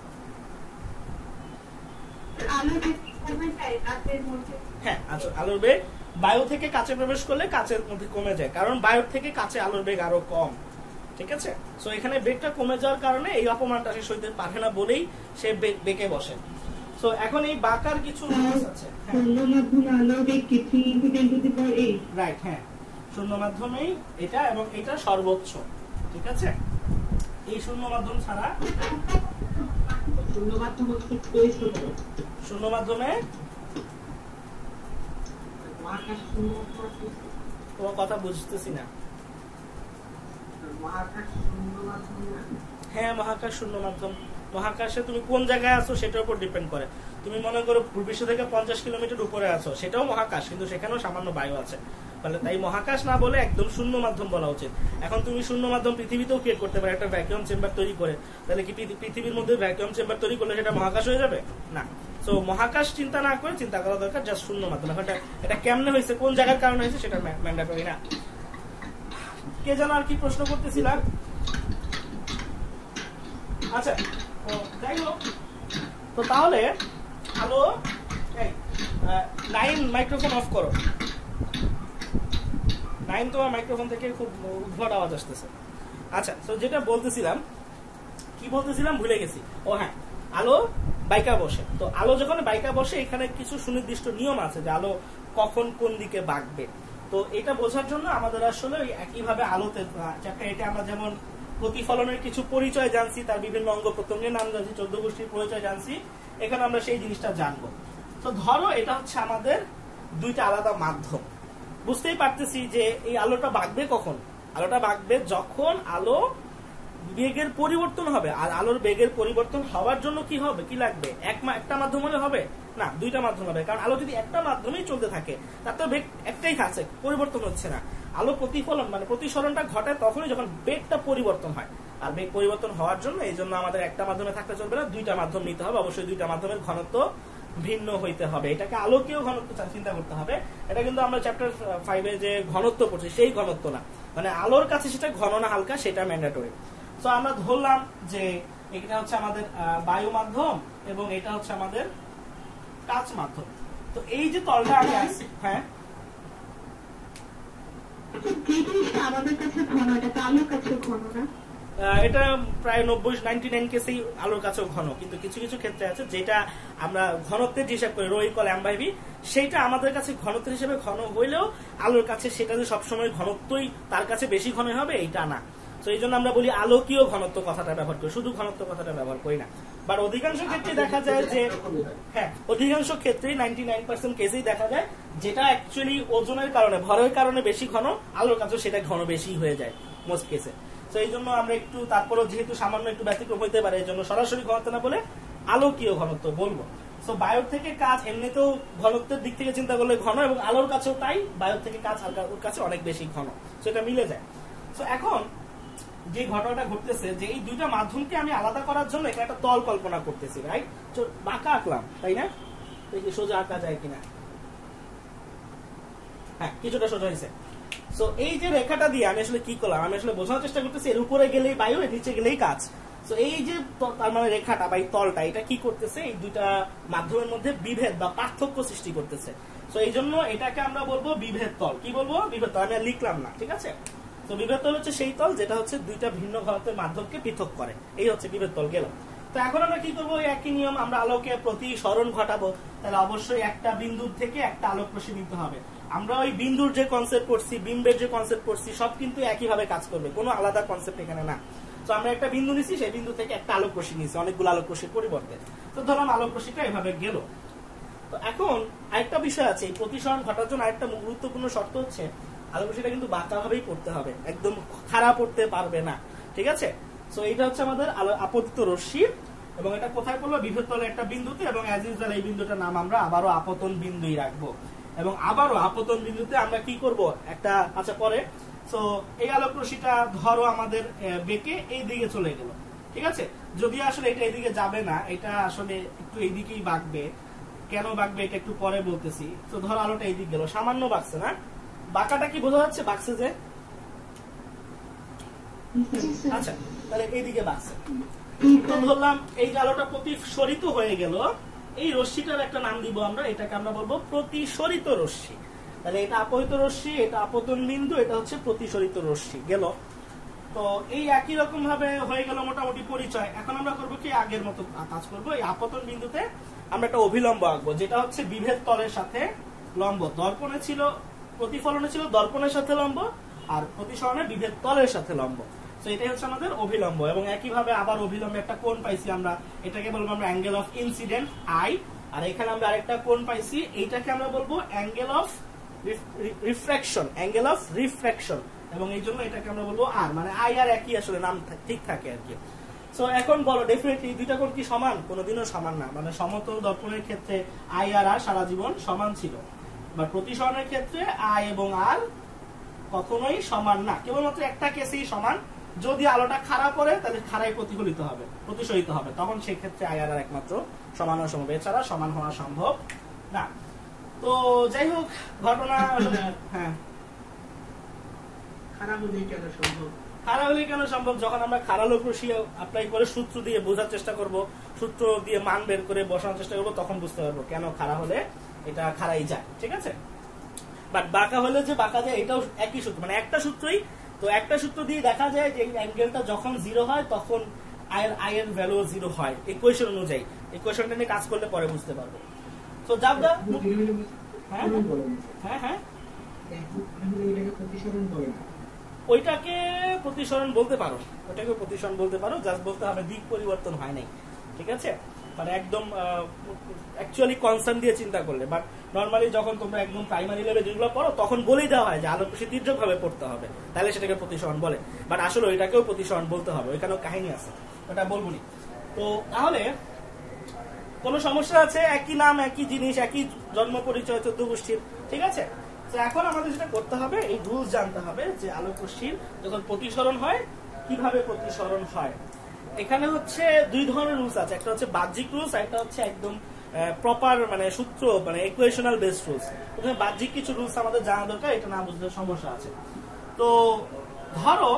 হ্যাঁ আচ্ছা, আলোর বেগ বায়ু থেকে কাছে প্রবেশ করলে কাচের মধ্যে কমে যায়, কারণ বায়ুর থেকে কাছে আলোর বেগ আরো কম, ঠিক আছে? সো এখানে বেগটা কমে যাওয়ার কারণে এই অপমানটা সে সইতে পারে না বলেই সে বেঁকে বসে। সো এখন এই বাঁকার কিছু রুলস আছে। রাইট, হ্যাঁ, শূন্য মাধ্যমেই এটা, এবং এটা সর্বোচ্চ, ঠিক আছে? এই শূন্য মাধ্যম ছাড়া শূন্য মাধ্যম শূন্য মাধ্যমে মহাকাশ শূন্য, তোমার কথা বুঝতেছি না। মহাকাশ শূন্য মাধ্যম, হ্যাঁ মহাকাশ শূন্য মাধ্যম। মহাকাশে তুমি কোন জায়গায় আছো সেটার উপর ডিপেন্ড করে। তুমি মনে করো ভূপৃষ্ঠ থেকে পঞ্চাশ কিলোমিটার উপরে আছো, সেটাও মহাকাশ, কিন্তু সেখানেও সামান্য বায়ু আছে, তাহলে তাই মহাকাশ না বলে একদম শূন্য মাধ্যম বলা উচিত। এখন তুমি শূন্য মাধ্যম পৃথিবীতেও ক্রিয়েট করতে পারো একটা ভ্যাকুয়াম চেম্বার তৈরি করে, তাহলে কি পৃথিবীর মধ্যে ভ্যাকুয়াম চেম্বার তৈরি করলে সেটা মহাকাশ হয়ে যাবে? না। তো মহাকাশ চিন্তা না করে চিন্তা করা দরকার জাস্ট শূন্য মাধ্যম। এখন এটা কেমনে হয়েছে, কোন জায়গার কারণে হয়েছে সেটা ম্যান্ডেটরি না। কে যেন আর কি প্রশ্ন করতেছিলাম? আচ্ছা, যাই হোক, তো তাহলে আলো নাইন মাইক্রোফোন অফ করো। নাইন তোমার মাইক্রোফোন থেকে খুব উদ্ভট আওয়াজ আসতেছে। আচ্ছা, তো যেটা বলতেছিলাম, কি বলতেছিলাম ভুলে গেছি। ও হ্যাঁ, আলো বাইকা বসে, তো আলো যখন বাইকা বসে এখানে কিছু সুনির্দিষ্ট নিয়ম আছে যে আলো কখন কোন দিকে বাঁকবে। তো এটা বোঝার জন্য আমাদের আসলে একইভাবে আলোতে এটা আমরা যেমন প্রতিফলনের কিছু পরিচয় জানছি, তার বিভিন্ন অঙ্গ প্রত্যঙ্গের নাম জানছি, চোদ্দ গোষ্ঠীর পরিচয় জানছি, এখানে আমরা সেই জিনিসটা জানবো। তো ধরো এটা হচ্ছে আমাদের দুইটা আলাদা মাধ্যম। বুঝতেই পারতেছি যে এই আলোটা বাঁকবে কখন। আলোটা বাঁকবে যখন আলো বেগের পরিবর্তন হবে। আর আলোর বেগের পরিবর্তন হওয়ার জন্য কি হবে, কি লাগবে? এক একটা মাধ্যম হলে হবে না, দুইটা মাধ্যম হবে। কারণ আলো যদি একটা মাধ্যমেই চলতে থাকে তার তো বেগ একটাই থাকছে, পরিবর্তন হচ্ছে না। আলো প্রতিফলন মানে প্রতিসরণটা ঘটায় তখনই যখন বেগটা পরিবর্তন হয়। আর বেগ পরিবর্তন হওয়ার জন্য এই জন্য আমাদের একটা মাধ্যমে থাকতে চলবে না, দুইটা মাধ্যম নিতে হবে। অবশ্যই দুইটা মাধ্যমের ঘনত্ব ভিন্ন হইতে হবে। এটাকে আলোকীয় ঘনত্ব চিন্তা করতে হবে। এটা কিন্তু আমরা চ্যাপ্টার ফাইভে যে ঘনত্ব পড়ছি সেই ঘনত্ব না, মানে আলোর কাছে সেটা ঘন না হালকা, সেটা ম্যান্ডেটরি। তো আমরা ধরলাম যে এটা হচ্ছে আমাদের বায়ু মাধ্যম এবং এটা হচ্ছে আমাদের কাচ মাধ্যম। তো এই যে তলটা আমি আসছি, হ্যাঁ আমাদের কাছে ঘন, এটা তো আলোর কাছে ঘন না? এটা প্রায় নব্বই নাইনটি নাইন কেসেই আলোর কাছেও ঘন, কিন্তু কিছু কিছু ক্ষেত্রে আছে যেটা আমরা ঘনত্বের হিসাব করি rho equal M by V, সেইটা আমাদের কাছে ঘনত্বের হিসেবে ঘন হইলেও আলোর কাছে সেটা যে সবসময় ঘনত্বই তার কাছে বেশি ঘন হবে এইটা না। তো এই জন্য আমরা বলি আলোকীয় ঘনত্ব কথাটা ব্যবহার করি, শুধু ঘনত্ব কথাটা ব্যবহার করি না। বাট অধিকাংশ ক্ষেত্রে দেখা যায় যে হ্যাঁ অধিকাংশ ক্ষেত্রেই নাইনটি নাইন পার্সেন্ট কেসেই দেখা যায় যেটা অ্যাকচুয়ালি ওজনের কারণে ভরের কারণে বেশি ঘন, আলোর কাছে সেটা ঘন বেশি হয়ে যায় মোস্ট কেসে। তো এই জন্য আমরা একটু তারপরও যেহেতু সামান্য একটু ব্যতিক্রম হইতে পারে এই জন্য সরাসরি ঘনত্ব না বলে আলোকীয় ঘনত্ব বলবো। তো বায়ুর থেকে কাজ এমনিতেও ঘনত্বের দিক থেকে চিন্তা করলে ঘন, এবং আলোর কাছেও তাই, বায়ুর থেকে কাজ আলোর কাছে অনেক বেশি ঘন, সেটা মিলে যায়। তো এখন যে ঘটনাটা ঘটতেছে যে এই দুইটা মাধ্যমকে আমি আলাদা করার জন্য এখানে একটা তল কল্পনা করতেছি, রাইট? তো বাঁকা আঁকলাম, তাই না? সোজা আঁকা যায় কিনা? হ্যাঁ, কিছুটা সোজা হয়েছে। তো এই যে রেখাটা দিয়ে আমি আসলে কি করলাম, আমি আসলে বোঝানোর চেষ্টা করতেছি এর উপরে গেলেই বায়ু, এর নিচে গেলেই কাজ। তো এই যে তার মানে রেখাটা বা এই তলটা, এটা কি করতেছে, এই দুইটা মাধ্যমের মধ্যে বিভেদ বা পার্থক্য সৃষ্টি করতেছে। তো এই জন্য এটাকে আমরা বলবো বিভেদ তল। কি বলবো? বিভেদ তল। আমি আর লিখলাম না, ঠিক আছে? তো বিভেদ তল হচ্ছে সেই তল যেটা হচ্ছে দুইটা ভিন্ন ঘনত্বের মাধ্যমকে পৃথক করে, এই হচ্ছে বিভেদ তল গেল। তো এখন আমরা কি করবো, একই নিয়ম, আমরা আলোকে প্রতিসরণ ঘটাবো, তাহলে অবশ্যই একটা বিন্দুর থেকে একটা আলোক রশ্মি নিতে হবে। আমরা ওই বিন্দুর যে কনসেপ্ট পড়ছি, বিম্বের যে কনসেপ্ট পড়ছি, সব কিন্তু একইভাবে কাজ করবে, কোনো আলাদা কনসেপ্ট এখানে না। তো আমরা একটা বিন্দু নিছি, সেই বিন্দু থেকে একটা আলোক রশ্মি নিছি অনেকগুলো আলোক রশ্মির পরিবর্তে। তো ধরুন আলোক রশ্মিটা এভাবে গেল। তো এখন আরেকটা বিষয় আছে, এই প্রতিসরণ ঘটার জন্য আরেকটা গুরুত্বপূর্ণ শর্ত হচ্ছে আলোক রশ্মিটা কিন্তু বাঁকা ভাবেই পড়তে হবে, একদম খারাপ পড়তে পারবে না, ঠিক আছে? তো এইটা হচ্ছে আমাদের আপতিত রশ্মি, এবং এটা কোথায় পড়লো? বিভেদ তলে একটা বিন্দুতে, এবং অ্যাজ ইউজুয়াল এই বিন্দুটার নাম আমরা আবারও আপতন বিন্দুই রাখবো। এবং আবারও আপতন বিন্দুতে আমরা কি করব, একটা আচ্ছা পরে। তো এই আলোক রশ্মিটা ধরো আমাদের বেঁকে এই দিকে চলে গেল, ঠিক আছে? যদি আসলে এটা এইদিকে যাবে না, এটা আসলে একটু এইদিকেই বাঁকবে। কেন বাঁকবে এটা একটু পরে বলতেছি। তো ধরো আলোটা এইদিকে গেল, সামান্য বাঁকছে না? বাঁকাটা কি বোঝা যাচ্ছে? বাঁকছে যে, আচ্ছা তাহলে এইদিকে বাঁকছে। তো ধরলাম এই যে আলোটা প্রতিসরিত হয়ে গেল, এই রশ্মিটার একটা নাম দিব আমরা, এটাকে আমরা বলবো প্রতিসরিত রশ্মি। তাহলে এটা আপতিত রশ্মি, এটা আপতন বিন্দু, এটা হচ্ছে প্রতিসরিত রশ্মি গেল। তো এই একই রকম ভাবে হয়ে গেল মোটামুটি পরিচয়। এখন আমরা করবো কি, আগের মতো কাজ করবো। এই আপতন বিন্দুতে আমরা একটা অভিলম্ব আঁকবো, যেটা হচ্ছে বিভেদ তলের সাথে লম্ব। দর্পণে ছিল, প্রতিফলনে ছিল দর্পণের সাথে লম্ব, আর প্রতিসরণে বিভেদ তলের সাথে লম্ব। তো এটাই হচ্ছে আমাদের অভিলম্ব। এবং একইভাবে আবার অভিলম্বে একটা কোণ পাইছি আমরা, এটাকে বলবো আমরা অ্যাঙ্গেল অফ ইনসিডেন্ট আই। আর এখানে আমরা আরেকটা কোণ পাইছি, এইটাকে আমরা বলবো angle of refraction, angle of refraction. এবং এই জন্য এটাকে আমরা বলবো আর, মানে আই আর একই আসলে নাম ঠিক থাকে আর কি। সো এখন বলো ডেফিনেটলি দুইটা কোণ কি সমান? কোনোদিনও সমান না। মানে সমতল দর্পণের ক্ষেত্রে আই আর আর সারা জীবন সমান ছিল, বা প্রতিসরণের ক্ষেত্রে আই এবং আর কখনোই সমান না। কেবলমাত্র একটা কেসেই সমান, যদি আলোটা খারাপ পড়ে তাহলে খারাই প্রতিফলিত হবে, প্রতিসরিত হবে, তখন সেই ক্ষেত্রে আই আর আর একমাত্র সমান হওয়া সম্ভব, এছাড়া সমান হওয়া সম্ভব না। তো যাই হোক ঘটনা হ্যাঁ, খারাপ হলে কেন সম্ভব? খারাপ হলে কেন সম্ভব? যখন আমরা খারাপ লোক রশ্মি অ্যাপ্লাই করে সূত্র দিয়ে বোঝার চেষ্টা করব, সূত্র দিয়ে মান বের করে বসানোর চেষ্টা করবো, তখন বুঝতে পারবো কেন খারাপ হলে এটা খারাই যায়, ঠিক আছে? বাট বাঁকা হলে যে বাঁকা যায় এটাও একই সূত্র, মানে একটা সূত্রই। তো একটা সূত্র দিয়ে দেখা যায় যে অ্যাঙ্গেলটা যখন জিরো হয় তখন আয়ের আয়ের ভ্যালু জিরো হয়, ইকুয়েশন অনুযায়ী। ইকুয়েশনটা নিয়ে কাজ করলে পরে বুঝতে পারবো। তো যাবগা হ্যাঁ হ্যাঁ হ্যাঁ ওইটাকে প্রতিসরণ বলতে পারো, ওইটাকে প্রতিসরণ বলতে পারো, জাস্ট বলতে হবে দিক পরিবর্তন হয় নাই, ঠিক আছে? মানে একদম অ্যাকচুয়ালি কনসার্ন দিয়ে চিন্তা করলে। বাট নর্মালি যখন তোমরা একদম প্রাইমারি লেভেল যেগুলো পড়ো তখন বলেই দেওয়া হয় যে আলোক রশ্মি তীর্যক ভাবে পড়তে হবে, তাহলে সেটাকে প্রতিসরণ বলে। বাট আসলে ওইটাকেও প্রতিসরণ বলতে হবে, ওইখানেও কাহিনী আছে, ওটা বলবো নি। তো তাহলে কোনো সমস্যা আছে? একই নাম, একই জিনিস, একই জন্ম পরিচয় চোদ্দ গোষ্ঠীর, ঠিক আছে? তো এখন আমাদের যেটা করতে হবে, এই রুলস জানতে হবে যে আলোক রশ্মির যখন প্রতিসরণ হয় কিভাবে প্রতিসরণ হয়। এখানে হচ্ছে দুই ধরনের রুলস আছে, একটা হচ্ছে বাহ্যিক রুলস, একটা হচ্ছে একদম প্রপার মানে সূত্র মানে ইকুয়েশনাল বেসড রুলস। প্রথমে বাহ্যিক কিছু রুলস আমাদের জানা দরকার, এটা না বুঝলে সমস্যা আছে। তো ধরো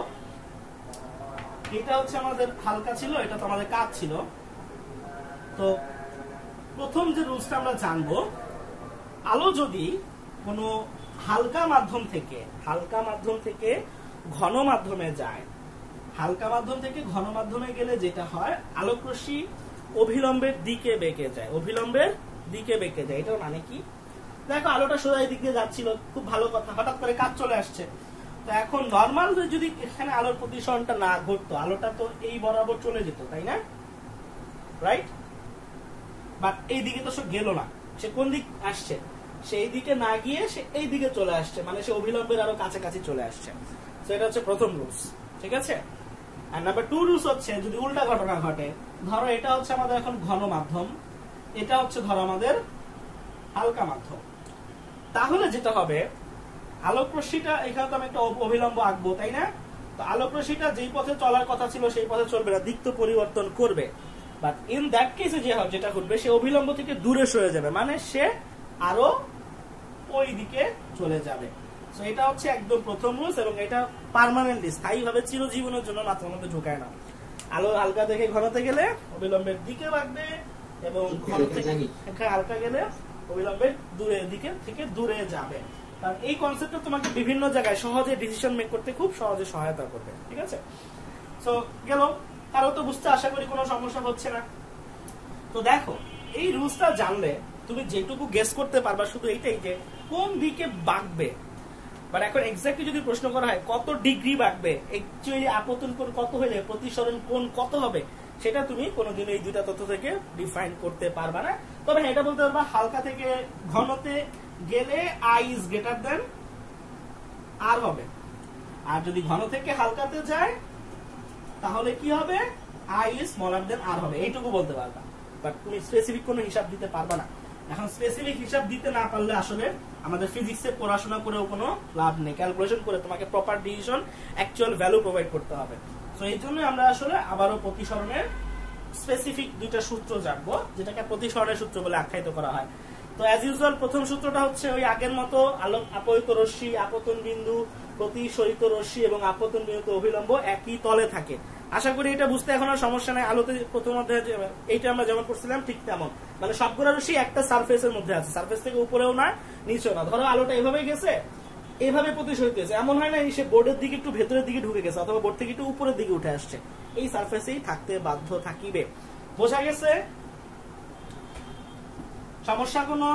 এটা হচ্ছে আমাদের হালকা ছিল, এটা তো আমাদের কাজ ছিল। তো প্রথম যে রুলসটা আমরা জানবো, আলো যদি কোনো হালকা মাধ্যম থেকে হালকা মাধ্যম থেকে ঘন মাধ্যমে যায়, হালকা মাধ্যম থেকে ঘন মাধ্যমে গেলে যেটা হয়, আলোক রশ্মি অভিলম্বের দিকে বেঁকে যায়, অভিলম্বের দিকে বেঁকে যায়। এটার মানে কি? দেখো আলোটা সোজা দিক দিয়ে যাচ্ছিল, খুব ভালো কথা, হঠাৎ করে কাজ চলে আসছে। তো এখন নর্মাল যদি এখানে আলোর প্রতিসরণটা না ঘটতো, আলোটা তো এই বরাবর চলে যেত, তাই না? রাইট? বাট এই দিকে তো সে গেল না, সে কোন দিক আসছে? সেই দিকে না গিয়ে সে এই দিকে চলে আসছে, মানে সে অভিলম্বের আরো কাছাকাছি চলে আসছে। তো এটা হচ্ছে প্রথম রুলস, ঠিক আছে? আর নাম্বার টু রুলস হচ্ছে যদি উল্টা ঘটনা ঘটে, ধরো এটা হচ্ছে আমাদের এখন ঘন মাধ্যম, এটা হচ্ছে ধরো আমাদের হালকা মাধ্যম, তাহলে যেটা হবে আলোক রশ্মিটা এখানে তো আমি একটা অভিলম্ব আঁকবো, তাই না? তো আলোক রশ্মিটা যেই পথে চলার কথা ছিল সেই পথে চলবে না, দিক তো পরিবর্তন করবে। বাট ইন দ্যাট কেসে যে যেটা ঘটবে, সে অভিলম্ব থেকে দূরে সরে যাবে, মানে সে আরো ওই দিকে চলে যাবে। তো এটা হচ্ছে একদম প্রথম রুলস, এবং এটা পার্মানেন্টলি স্থায়ীভাবে চিরজীবনের জন্য মাথার মধ্যে ঢোকায় না। আলো হালকা থেকে ঘনতে গেলে অবিলম্বের দিকে বাড়বে, এবং ঘন থেকে হালকা গেলে অবিলম্বের দূরের দিকে থেকে দূরে যাবে। কারণ এই কনসেপ্টটা তোমাকে বিভিন্ন জায়গায় সহজে ডিসিশন মেক করতে খুব সহজে সহায়তা করবে, ঠিক আছে? সো গেল, কারো তো বুঝতে আশা করি কোনো সমস্যা হচ্ছে না। তো দেখো এই রুলসটা জানলে তুমি যেটুকু গেস করতে পারবা শুধু এইটাই যে কোন দিকে বাঁকবে। বাট এখন এক্স্যাক্টলি যদি প্রশ্ন করা হয় কত ডিগ্রি বাঁকবে, অ্যাকচুয়ালি আপতন কোণ কত হলে প্রতিসরণ কোণ কত হবে, সেটা তুমি কোনোদিন এই দুইটা তথ্য থেকে ডিফাইন করতে পারবা না। তবে এটা বলতে পারবা হালকা থেকে ঘনতে গেলে I is greater than R হবে, আর যদি ঘন থেকে হালকাতে যায় তাহলে কি হবে, I is smaller than R হবে, এইটুকু বলতে পারবা। বাট তুমি স্পেসিফিক কোনো হিসাব দিতে পারবা না। এখন স্পেসিফিক হিসাব দিতে না পারলে আসলে আমাদের ফিজিক্সে পড়াশোনা করেও কোনো লাভ নেই, ক্যালকুলেশন করে তোমাকে proper decision actual value provide করতে হবে। তো এই জন্য আমরা আসলে আবারও প্রতিসরণের স্পেসিফিক দুইটা সূত্র জানবো, যেটাকে প্রতিসরণের সূত্র বলে আখ্যায়িত করা হয়। তো অ্যাজ ইউজুয়াল প্রথম সূত্রটা হচ্ছে ওই আগের মতো, আলোক আপতিত রশ্মি, আপতন বিন্দু, প্রতিসরিত রশ্মি এবং আপতন বিন্দু অভিলম্ব একই তলে থাকে। আশা করি এটা বুঝতে এখন আর সমস্যা নাই। আলোতে প্রথম অধ্যায়ে এইটা আমরা যেমন করছিলাম ঠিক তেমন, মানে সবগুলো রশ্মি একটা সারফেসের মধ্যে আছে, সারফেস থেকে উপরেও না নিচেও না। ধরো আলোটা এভাবে গেছে, এইভাবে প্রতিসরিত হয়েছে, এমন হয় না সে বোর্ডের দিকে একটু ভেতরের দিকে ঢুকে গেছে অথবা বোর্ড থেকে একটু উপরের দিকে উঠে আসছে, এই সারফেসেই থাকতে বাধ্য থাকিবে। বোঝা গেছে? সমস্যা কোনো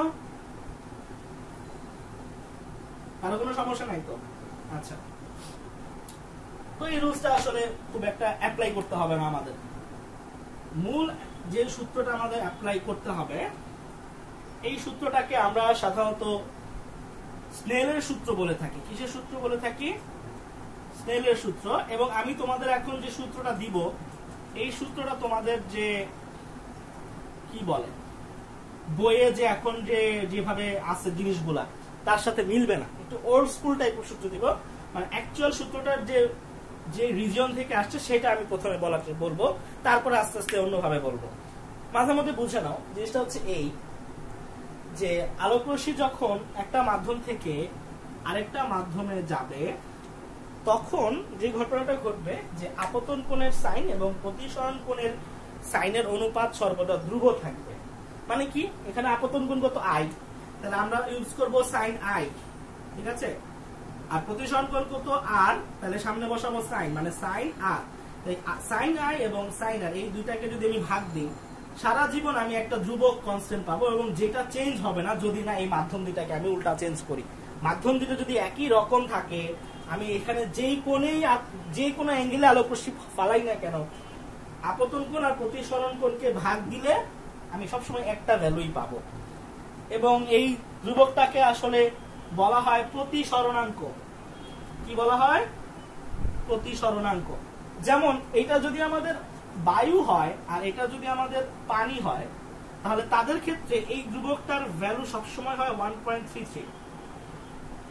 কারো কোনো সমস্যা নাই তো? আচ্ছা, তো এই রুলসটা আসলে খুব একটা অ্যাপ্লাই করতে হবে না আমাদের। মূল যে সূত্রটা আমাদের অ্যাপ্লাই করতে হবে, এই সূত্রটাকে আমরা সাধারণত স্নেলের সূত্র বলে থাকি। কিসের সূত্র বলে থাকি? স্নেলের সূত্র। এবং আমি তোমাদের এখন যে সূত্রটা দিব, এই সূত্রটা তোমাদের যে কি বলে বইয়ে যে এখন যে যেভাবে আছে জিনিসগুলা তার সাথে মিলবে না, একটু ওল্ড স্কুল টাইপের সূত্র দিব। মানে অ্যাকচুয়াল সূত্রটার যে যে রিজিয়ন থেকে আসছে সেটা আমি প্রথমে বলাতে বলবো, তারপরে আস্তে আস্তে অন্যভাবে বলবো। মাঝে মধ্যে বুঝে নাও। জিনিসটা হচ্ছে এই যে আলোক রশ্মি যখন একটা মাধ্যম থেকে আরেকটা মাধ্যমে যাবে, তখন যে ঘটনাটা ঘটবে যে আপতন কোণের সাইন এবং প্রতিসরণ কোণের সাইনের অনুপাত সর্বদা ধ্রুব থাকবে। মানে কি, এখানে আপতন কোণ কত আই, তাহলে আমরা ইউজ করব সাইন আই, ঠিক আছে? আর প্রতিসরণ কোণ কত আর, তাহলে সামনে বসাবো সাইন, মানে সাইন আর। সাইন আই এবং সাইন আর এই দুইটাকে যদি আমি ভাগ দিই, সারা জীবন আমি একটা ধ্রুবক কনস্ট্যান্ট পাবো, এবং যেটা চেঞ্জ হবে না যদি না এই মাধ্যম দুইটাকে আমি উল্টা চেঞ্জ করি। মাধ্যম দুটো যদি একই রকম থাকে, আমি এখানে যেই কোণেই যে কোনো অ্যাঙ্গেলে আলোক রশ্মি ফালাই না কেন, আপতন কোণ আর প্রতিসরণ কোণকে ভাগ দিলে আমি সবসময় একটা ভ্যালুই পাবো। এবং এই ধ্রুবকটাকে আসলে বলা হয় প্রতিসরণাঙ্ক। কি বলা হয়? প্রতিসরণাঙ্ক। যেমন এটা যদি আমাদের বায়ু হয় আর এটা যদি আমাদের পানি হয়, তাহলে তাদের ক্ষেত্রে এই ধ্রুবকটার ভ্যালু সবসময় হয় ওয়ান পয়েন্ট থ্রি থ্রি।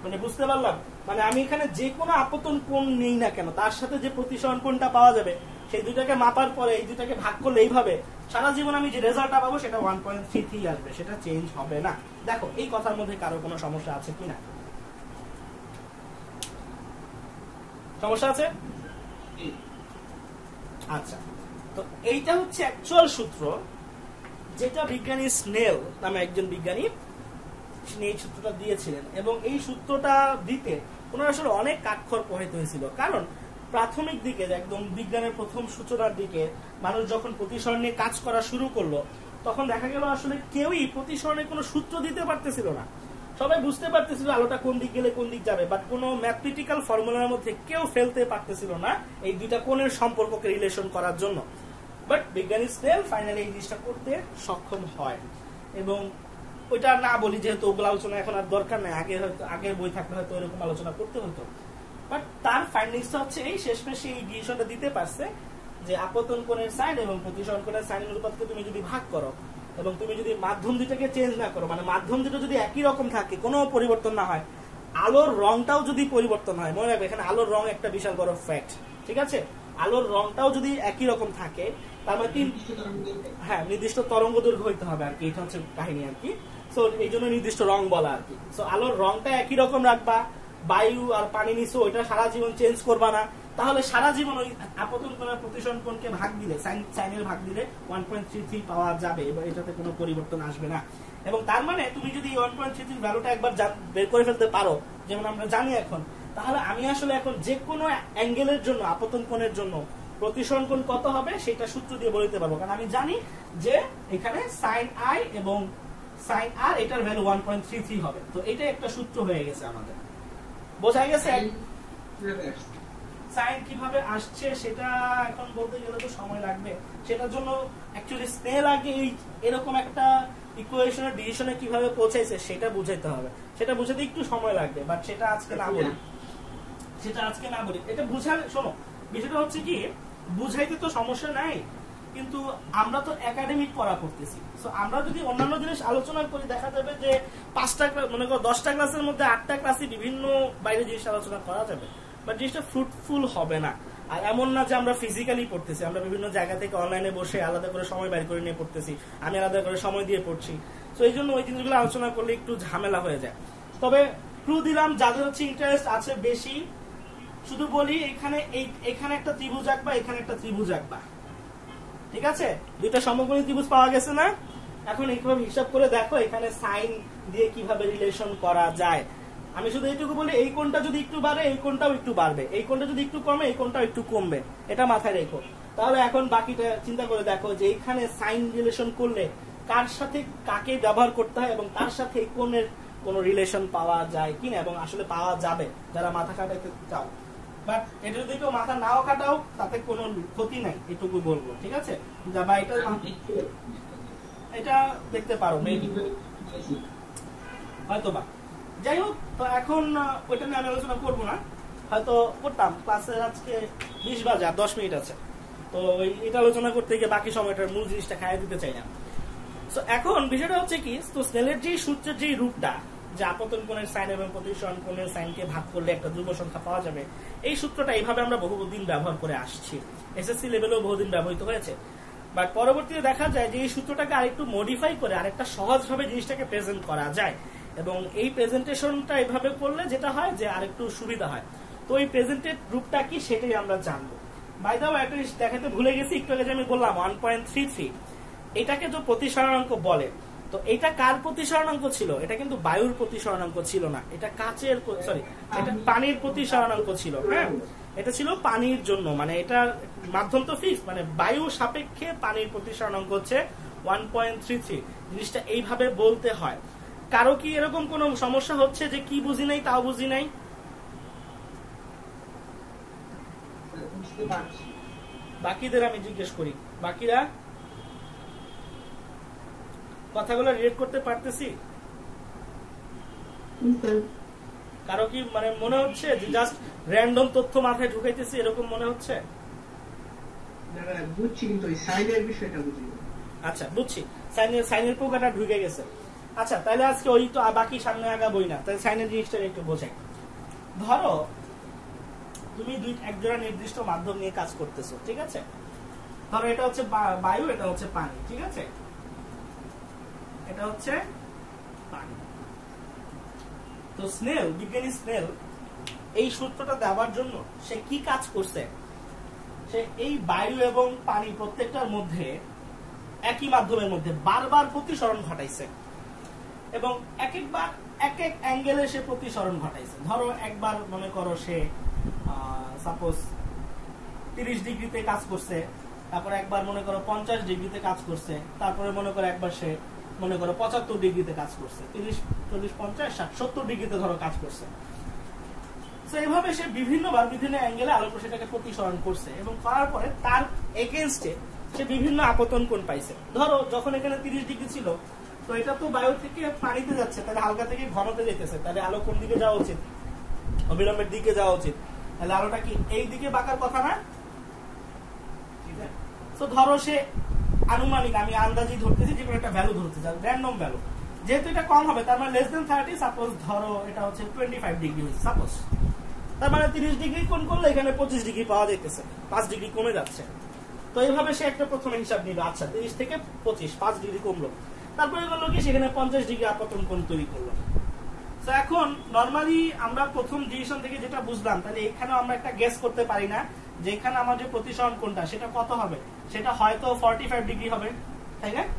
মানে বুঝতে পারলাম, মানে আমি এখানে যে কোনো আপতন কোণ নেই না কেন, তার সাথে যে প্রতিসরণ কোণটা পাওয়া যাবে সেই দুটাকে মাপার পরে এই দুটাকে ভাগ করলে এইভাবে সারা জীবন আমি যে রেজাল্টটা পাবো সেটা ওয়ান পয়েন্ট থ্রি থ্রি আসবে, সেটা চেঞ্জ হবে না। দেখো এই কথার মধ্যে কারো কোনো সমস্যা আছে কিনা? সমস্যা আছে? আচ্ছা, তো এইটা হচ্ছে অ্যাকচুয়াল সূত্র যেটা বিজ্ঞানী স্নেল নামে একজন বিজ্ঞানী এই সূত্রটা দিয়েছিলেন, এবং এই সূত্রটা দিতে ওনার আসলে অনেক কাঠখড় পোহাইতে হয়েছিল। কারণ প্রাথমিক দিকে একদম বিজ্ঞানের প্রথম সূচনার দিকে মানুষ যখন প্রতিসরণ নিয়ে কাজ করা শুরু করলো, তখন দেখা গেল আসলে কেউই প্রতিসরণের কোনো সূত্র দিতে পারতেছিল না। সবাই বুঝতে পারতেছিল আলোটা কোন দিক গেলে কোন দিক যাবে, বাট কোনো ম্যাথমেটিক্যাল ফর্মুলার মধ্যে কেউ ফেলতে পারতেছিল না এই দুইটা কোণের সম্পর্ককে রিলেশন করার জন্য। বাট বিজ্ঞানী স্নেল ফাইনালি এই জিনিসটা করতে সক্ষম হয়। এবং ওইটা না বলি যেহেতু ওগুলো আলোচনা এখন আর দরকার নাই, আগে হয়তো আগের বই থাকলে হয়তো এরকম আলোচনা করতে হতো। বাট তার ফাইন্ডিংসটা হচ্ছে এই শেষমেশ এই ডিসিশনটা দিতে পারছে যে আপতন কোণের সাইন এবং প্রতিসরণ কোণের সাইনের অনুপাতকে তুমি যদি ভাগ করো এবং তুমি যদি মাধ্যম দুটাকে চেঞ্জ না করো, মানে মাধ্যম দুটো যদি একই রকম থাকে, কোনো পরিবর্তন না হয়, আলোর রংটাও যদি পরিবর্তন হয়, মনে রাখবে এখানে আলোর রং একটা বিশাল বড় ফ্যাক্ট, ঠিক আছে? আলোর রংটাও যদি একই রকম থাকে, তার মানে তিন হ্যাঁ নির্দিষ্ট তরঙ্গ দৈর্ঘ্য হইতে হবে আর কি, এটা হচ্ছে কাহিনী আর কি। সো এই জন্য নির্দিষ্ট রং বলা আর কি। সো আলোর রংটা একই রকম রাখবা, বায়ু আর পানি নিছো ওইটা সারা জীবন চেঞ্জ করবা না, তাহলে সারা জীবন ওই আপতন কোণের প্রতিসরণ কোণকে ভাগ দিলে সাইন সাইনের ভাগ দিলে ওয়ান পয়েন্ট থ্রি থ্রি পাওয়া যাবে, এবং এটাতে কোনো পরিবর্তন আসবে না। এবং তার মানে তুমি যদি ওয়ান পয়েন্ট থ্রি থ্রি ভ্যালুটা একবার বের করে ফেলতে পারো, যেমন আমরা জানি এখন, তাহলে আমি আসলে এখন যে কোনো অ্যাঙ্গেলের জন্য আপতন কোণের জন্য প্রতিসরণ কোণ কত হবে সেটা সূত্র দিয়ে বলতে পারবো, কারণ আমি জানি যে এখানে সাইন আই এবং সাইন আর এটার value one point three three হবে। তো এটা একটা সূত্র হয়ে গেছে আমাদের, বোঝা গেছে? সাইন কিভাবে আসছে সেটা এখন বলতে গেলে তো সময় লাগবে, সেটার জন্য অ্যাকচুয়ালি স্নেল আগে এই এরকম একটা ইকুয়েশনের ডিসিশনে কিভাবে পৌঁছাইছে সেটা বুঝাইতে হবে, সেটা বুঝাতে একটু সময় লাগবে, বাট সেটা আজকে না বলি, সেটা আজকে না বলি। এটা বুঝালে শোনো, বিষয়টা হচ্ছে কি, বুঝাইতে তো সমস্যা নাই, কিন্তু আমরা তো একাডেমিক পড়া করতেছি। সো আমরা যদি অন্যান্য জিনিস আলোচনা করি, দেখা যাবে যে পাঁচটা ক্লাস মনে করো দশটা ক্লাসের মধ্যে আটটা ক্লাসে বিভিন্ন বাইরের জিনিস আলোচনা করা যাবে, বাট জিনিসটা ফ্রুটফুল হবে না। আর এমন না যে আমরা ফিজিক্যালি পড়তেছি, আমরা বিভিন্ন জায়গা থেকে অনলাইনে বসে আলাদা করে সময় বের করে নিয়ে পড়তেছি, আমি আলাদা করে সময় দিয়ে পড়ছি। তো এই জন্য ওই জিনিসগুলো আলোচনা করলে একটু ঝামেলা হয়ে যায়। তবে ক্লু দিলাম, যাদের হচ্ছে ইন্টারেস্ট আছে বেশি, শুধু বলি এখানে এই এখানে একটা ত্রিভুজ আঁকবা, এখানে একটা ত্রিভুজ আঁকবা, ঠিক আছে? দুইটা সমকোণী ত্রিভুজ পাওয়া গেছে না? এখন এইভাবে হিসাব করে দেখো এখানে সাইন দিয়ে কিভাবে রিলেশন করা যায়। আমি শুধু এইটুকু বলি, এই কোণটা যদি একটু বাড়ে এই কোণটাও একটু বাড়বে, এই কোণটা যদি একটু কমে এই কোণটাও একটু কমবে, এটা মাথায় রেখো। তাহলে এখন বাকিটা চিন্তা করে দেখো যে এইখানে সাইন রিলেশন করলে কার সাথে কাকে ব্যবহার করতে হয় এবং তার সাথে এই কোণের কোন রিলেশন পাওয়া যায় কিনা, এবং আসলে পাওয়া যাবে যারা মাথা কাটাইতে চাও। বাট এটা যদি কেউ মাথা নাও কাটাও তাতে কোনো ক্ষতি নাই, এটুকু বলবো, ঠিক আছে? বা এটা এটা দেখতে পারো মেবি, হয়তো বা। যাই হোক, তো এখন ওইটা নিয়ে আমি আলোচনা করবো না, হয়তো করতাম, ক্লাসে আজকে বিশ বাজে আর দশ মিনিট আছে, তো এটা আলোচনা করতে গিয়ে বাকি সময়টার মূল জিনিসটা খাইয়ে দিতে চাই না। তো এখন বিষয়টা হচ্ছে কি, তো স্নেলের যে সূত্রের যে রূপটা, যে আপতন কোণের সাইন এবং প্রতিসরণ কোণের সাইনকে ভাগ করলে একটা ধ্রুব সংখ্যা পাওয়া যাবে, এই সূত্রটা এইভাবে আমরা বহুদিন ব্যবহার করে আসছি, এসএসসি লেভেলেও বহুদিন ব্যবহৃত হয়েছে। বাট পরবর্তীতে দেখা যায় যে এই সূত্রটাকে আরেকটু মডিফাই করে আরেকটা সহজভাবে জিনিসটাকে প্রেজেন্ট করা যায়, এবং এই প্রেজেন্টেশনটা এইভাবে করলে যেটা হয় যে আরেকটু সুবিধা হয়। তো এই প্রেজেন্টেড রূপটা কি সেটাই আমরা জানবো। বাই দ্য ওয়ে একটা জিনিস দেখাতে ভুলে গেছি, একটু আগে যে আমি বললাম ওয়ান পয়েন্ট থ্রি থ্রি এটাকে তো প্রতিসরণাঙ্ক বলে, তো এটা কার প্রতিসরণাঙ্ক ছিল? এটা কিন্তু বায়ুর প্রতিসরণাঙ্ক ছিল না, এটা কাচের সরি এটা পানির প্রতিসরণাঙ্ক ছিল। হ্যাঁ, এটা ছিল পানির জন্য, মানে এটা মাধ্যম তো ফিক্স, মানে বায়ু সাপেক্ষে পানির প্রতিসরণাঙ্ক হচ্ছে ওয়ান পয়েন্ট থ্রি থ্রি। জিনিসটা এইভাবে বলতে হয়। কারো কি এরকম কোন সমস্যা হচ্ছে যে কি বুঝি নাই তাও বুঝি নাই? বাকিদের আমি জিজ্ঞেস করি, বাকিরা কথাগুলো রিলেট করতে পারতেছি? কারো কি মানে মনে হচ্ছে যে জাস্ট র্যান্ডম তথ্য মাথায় ঢুকাইতেছি এরকম মনে হচ্ছে? বুঝছি, কিন্তু ওই সাইনের বিষয়টা বুঝি। আচ্ছা বুঝছি, সাইনের সাইনের পোকাটা ঢুকে গেছে। আচ্ছা তাহলে আজকে ওই তো বাকি সামনে আগাবোই না, তাহলে সাইনের জিনিসটা একটু বোঝাই। ধরো তুমি দুই এক জোড়া নির্দিষ্ট মাধ্যম নিয়ে কাজ করতেছো, ঠিক আছে? ধরো এটা হচ্ছে বায়ু, এটা হচ্ছে পানি, ঠিক আছে? এটা হচ্ছে পানি। তো স্নেল, বিজ্ঞানী স্নেল এই সূত্রটা দেওয়ার জন্য সে কি কাজ করছে? সে এই বায়ু এবং পানি প্রত্যেকটার মধ্যে একই মাধ্যমের মধ্যে বারবার প্রতিসরণ ঘটাইছে এবং এক একবার এক এক অ্যাঙ্গেলে সে প্রতিসরণ ঘটাইছে। ধরো একবার মনে করো সে সাপোজ তিরিশ ডিগ্রিতে কাজ করছে, তারপরে একবার মনে করো পঞ্চাশ ডিগ্রিতে কাজ করছে, তারপরে মনে করো একবার সে মনে করো পঁচাত্তর ডিগ্রিতে কাজ করছে, তিরিশ চল্লিশ পঞ্চাশ ষাট সত্তর ডিগ্রিতে ধরো কাজ করছে। তো এইভাবে সে বিভিন্নবার বিভিন্ন অ্যাঙ্গেলে আলোক রশ্মিটাকে প্রতিসরণ করছে এবং করার পরে তার এগেইনস্টে সে বিভিন্ন আপতন কোণ পাইছে। ধরো যখন এখানে তিরিশ ডিগ্রি ছিল, তো এটা তো বায়ু থেকে পানিতে যাচ্ছে, তাহলে হালকা থেকে ঘনতে যেতেছে, তাহলে আলো কোন দিকে যাওয়া উচিত? অবিলম্বের দিকে যাওয়া উচিত। তাহলে আলোটা কি এই দিকে বাঁকার কথা না? ঠিক আছে। তো ধরো সে আনুমানিক, আমি আন্দাজি ধরতেছি, যে কোনো একটা ভ্যালু ধরতে চাই, র্যান্ডম ভ্যালু, যেহেতু এটা কম হবে তার মানে লেস দেন থার্টি, সাপোজ ধরো এটা হচ্ছে টোয়েন্টি ফাইভ ডিগ্রি হয়েছে সাপোজ, তার মানে তিরিশ ডিগ্রি কোণ করলে এখানে পঁচিশ ডিগ্রি পাওয়া যেতেছে, পাঁচ ডিগ্রি কমে যাচ্ছে। তো এইভাবে সে একটা প্রথমে হিসাব নিল, আচ্ছা তিরিশ থেকে পঁচিশ, পাঁচ ডিগ্রি কমলো, তারপরে করলো কি সেখানে পঞ্চাশ ডিগ্রি আপতন কোণ তৈরি করলো। তো এখন নর্মালি আমরা প্রথম ডিভিশন থেকে যেটা বুঝলাম, তাহলে এখানে আমরা একটা গেস করতে পারি না যে এখানে আমাদের প্রতিসরণ কোণটা সেটা কত হবে, সেটা হয়তো ফর্টি ফাইভ ডিগ্রি হবে, তাই না?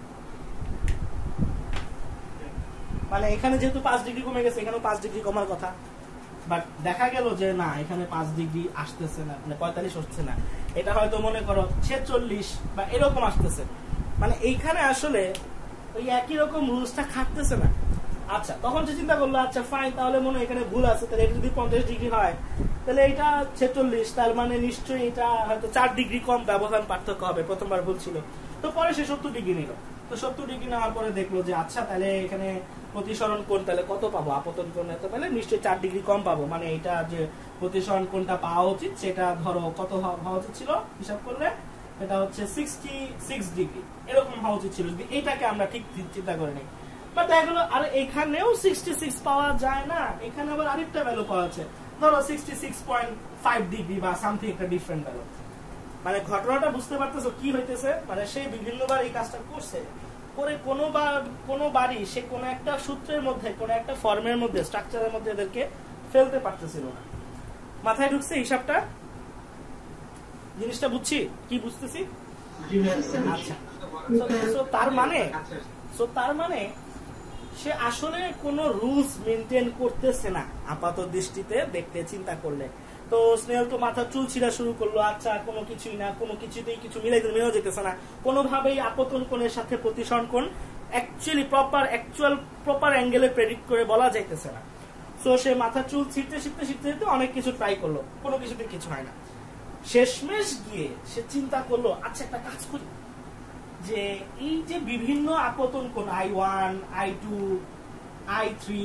মানে এখানে যেহেতু পাঁচ ডিগ্রি কমে গেছে, এখানেও পাঁচ ডিগ্রি কমার কথা, বাট দেখা গেল যে না, এখানে পাঁচ ডিগ্রি আসতেছে না, মানে পঁয়তাল্লিশ হচ্ছে না, এটা হয়তো মনে করো ছেচল্লিশ বা এরকম আসতেছে। মানে এইখানে আসলে ওই একই রকম রুলসটা খাটতেছে না। আচ্ছা তখন সে চিন্তা করলো, আচ্ছা ফাইন, তাহলে মনে হয় এখানে ভুল আছে, তাহলে এটা যদি পঞ্চাশ ডিগ্রি হয় তাহলে এটা ছেচল্লিশ, তার মানে নিশ্চয়ই এটা হয়তো চার ডিগ্রি কম ব্যবধান পার্থক্য হবে, প্রথমবার ভুল ছিল। তো পরে সে সত্তর ডিগ্রি নিল, তো সত্তর ডিগ্রি নেওয়ার পরে দেখলো যে আচ্ছা তাহলে এখানে প্রতিসরণ কোণ তাহলে কত পাবো, আপতন কোণ এত পেলে নিশ্চয়ই চার ডিগ্রি কম পাবো, মানে এটা যে প্রতিসরণ কোণটা পাওয়া উচিত সেটা ধরো কত হওয়া উচিত ছিল, হিসাব করলে এটা হচ্ছে সিক্সটি সিক্স ডিগ্রি এরকম হওয়া উচিত ছিল, যদি এইটাকে আমরা ঠিক চিন্তা করে নিই। বাট দেখা গেলো আর এখানেও সিক্সটি সিক্স পাওয়া যায় না, এখানে আবার আরেকটা ভ্যালু পাওয়া যাচ্ছে, ধরো sixty six point five degree বা সামথিং একটা ডিফারেন্ট ভ্যালু। মানে ঘটনাটা বুঝতে পারতেছো কি হইতেছে? মানে সে বিভিন্নবার এই কাজটা করছে, করে কোনো বা কোনো বাড়ি সে কোনো একটা সূত্রের মধ্যে, কোনো একটা ফর্মের মধ্যে, স্ট্রাকচারের মধ্যে এদেরকে ফেলতে পারতেছিল না। মাথায় ঢুকছে হিসাবটা? জিনিসটা বুঝছি? কি বুঝতেছি? আচ্ছা, তার মানে তার মানে সে আসলে কোনো রুলস মেনটেন করতেছে না আপাত দৃষ্টিতে দেখতে, চিন্তা করলে। তো স্নেল তো মাথা চুল ছিঁড়া শুরু করলো, আচ্ছা কোনো কিছুই না, কোনো কিছুতেই কিছু মিলাইতে মিলেও যেতেছে না, কোনোভাবেই আপতন কোণের সাথে প্রতিসরণ কোণ অ্যাকচুয়ালি প্রপার অ্যাকচুয়াল প্রপার অ্যাঙ্গেলে প্রেডিক্ট করে বলা যাইতেছে না। সো সে মাথা চুল ছিঁড়তে শিখতে শিখতে শিখতে অনেক কিছু ট্রাই করলো, কোনো কিছুতে কিছু হয় না। শেষমেশ গিয়ে সে চিন্তা করলো, আচ্ছা একটা কাজ করি, যে এই যে বিভিন্ন আপতন কোণ I one, I two, I three,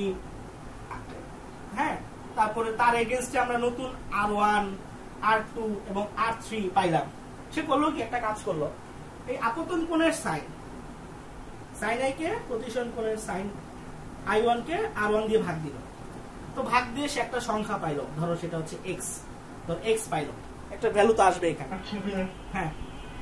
হ্যাঁ, তারপরে তার এগেইনস্টে আমরা নতুন আর ওয়ান, আর টু এবং আর থ্রি পাইলাম। সে করলো কি, একটা কাজ করলো, এই আপতন কোণের সাইন, সাইন আই কে প্রতিসরণ কোণের সাইন আই ওয়ান কে আর ওয়ান দিয়ে ভাগ দিল। তো ভাগ দিয়ে সে একটা সংখ্যা পাইলো, ধরো সেটা হচ্ছে এক্স, ধর এক্স পাইলো, একটা ভ্যালু তো আসবে এখানে। হ্যাঁ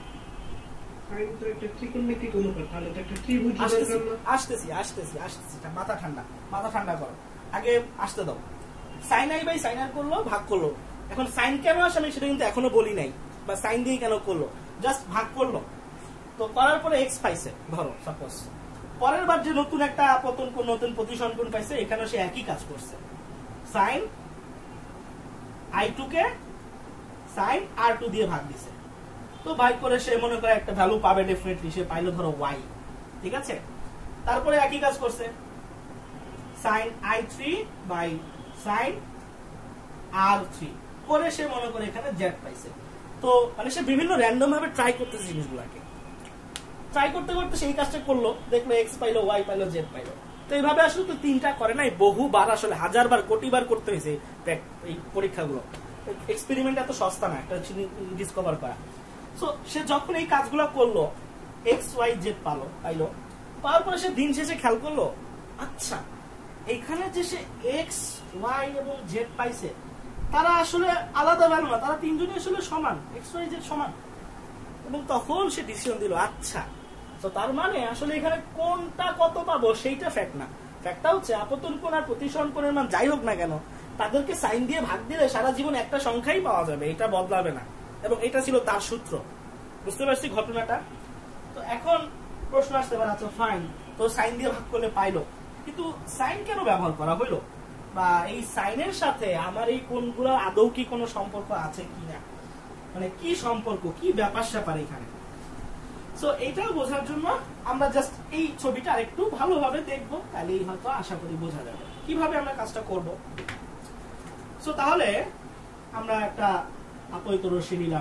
আসতেছি আসতেছি আসতেছি মাথা ঠান্ডা মাথা ঠান্ডা করো, আগে আসতে দাও। Sine I by sine R করলো, ভাগ করলো। এখন সাইন কেন আসে আমি সেটা কিন্তু এখনো বলি নাই, বা সাইন দিয়ে কেন করলো, জাস্ট ভাগ করলো। তো করার পরে এক্স পাইছে ধরো সাপোজ, পরের বার যে নতুন একটা আপতন কোণ, নতুন প্রতিসরণ কোণ পাইছে, এখানে সে একই কাজ করছে, সাইন আই টু কে সাইন আর টু দিয়ে ভাগ দিছে। তো ভাগ করে সে মনে করে একটা ভ্যালু পাবে ডেফিনেটলি, সে পাইলো ধরো ওয়াই, ঠিক আছে। তারপরে একই কাজ করছে, sine I three by sine R three করে সে মনে করে এখানে জেড পাইছে। তো মানে সে বিভিন্ন র্যান্ডম ভাবে ট্রাই করতেছে জিনিসগুলোকে, ট্রাই করতে করতে সেই কাজটা করলো, দেখলো এক্স পাইলো, ওয়াই পাইলো, জেড পাইলো। তো এইভাবে আসলে তো তিনটা করে নাই, বহুবার আসলে হাজার বার কোটি বার করতে হয়েছে এই পরীক্ষাগুলো। এক্সপেরিমেন্ট এত সস্তা না একটা ডিসকভার করা। সো সে যখন এই কাজগুলো করলো, এক্স ওয়াই জেড পালো পাইলো, পাওয়ার পরে সে দিন শেষে খেয়াল করলো আচ্ছা এখানে যে সে এক্স ওয়াই এবং জেড পাইছে তারা আসলে আলাদা ভ্যালু না, তারা তিনজনই আসলে সমান, এক্স ওয়াই জেড সমান। এবং তখন সে ডিসিশন দিল আচ্ছা তো তার মানে আসলে এখানে কোনটা কত পাবো সেইটা ফ্যাক্ট না, ফ্যাক্টটা হচ্ছে আপতন কোণ আর প্রতিসরণ কোণের মান যাই হোক না কেন তাদেরকে সাইন দিয়ে ভাগ দিলে সারা জীবন একটা সংখ্যাই পাওয়া যাবে, এটা বদলাবে না। এবং এটা ছিল তার সূত্র। বুঝতে পারছি ঘটনাটা? তো এখন প্রশ্ন আসতে পারে আচ্ছা ফাইন, তো সাইন দিয়ে ভাগ করলে পাইলো, কিন্তু সাইন কেন ব্যবহার করা হইলো, বা এই সাইনের সাথে আমার এই কোণগুলোর আদৌ কি কোনো সম্পর্ক আছে কিনা, মানে কি সম্পর্ক, কি ব্যাপার স্যাপার এখানে। সো এইটাও বোঝার জন্য আমরা জাস্ট এই ছবিটা আরেকটু ভালোভাবে দেখবো, তাহলেই হয়তো আশা করি বোঝা যাবে কিভাবে আমরা কাজটা করব। সো তাহলে আমরা একটা আপতিত রশ্মি নিলাম,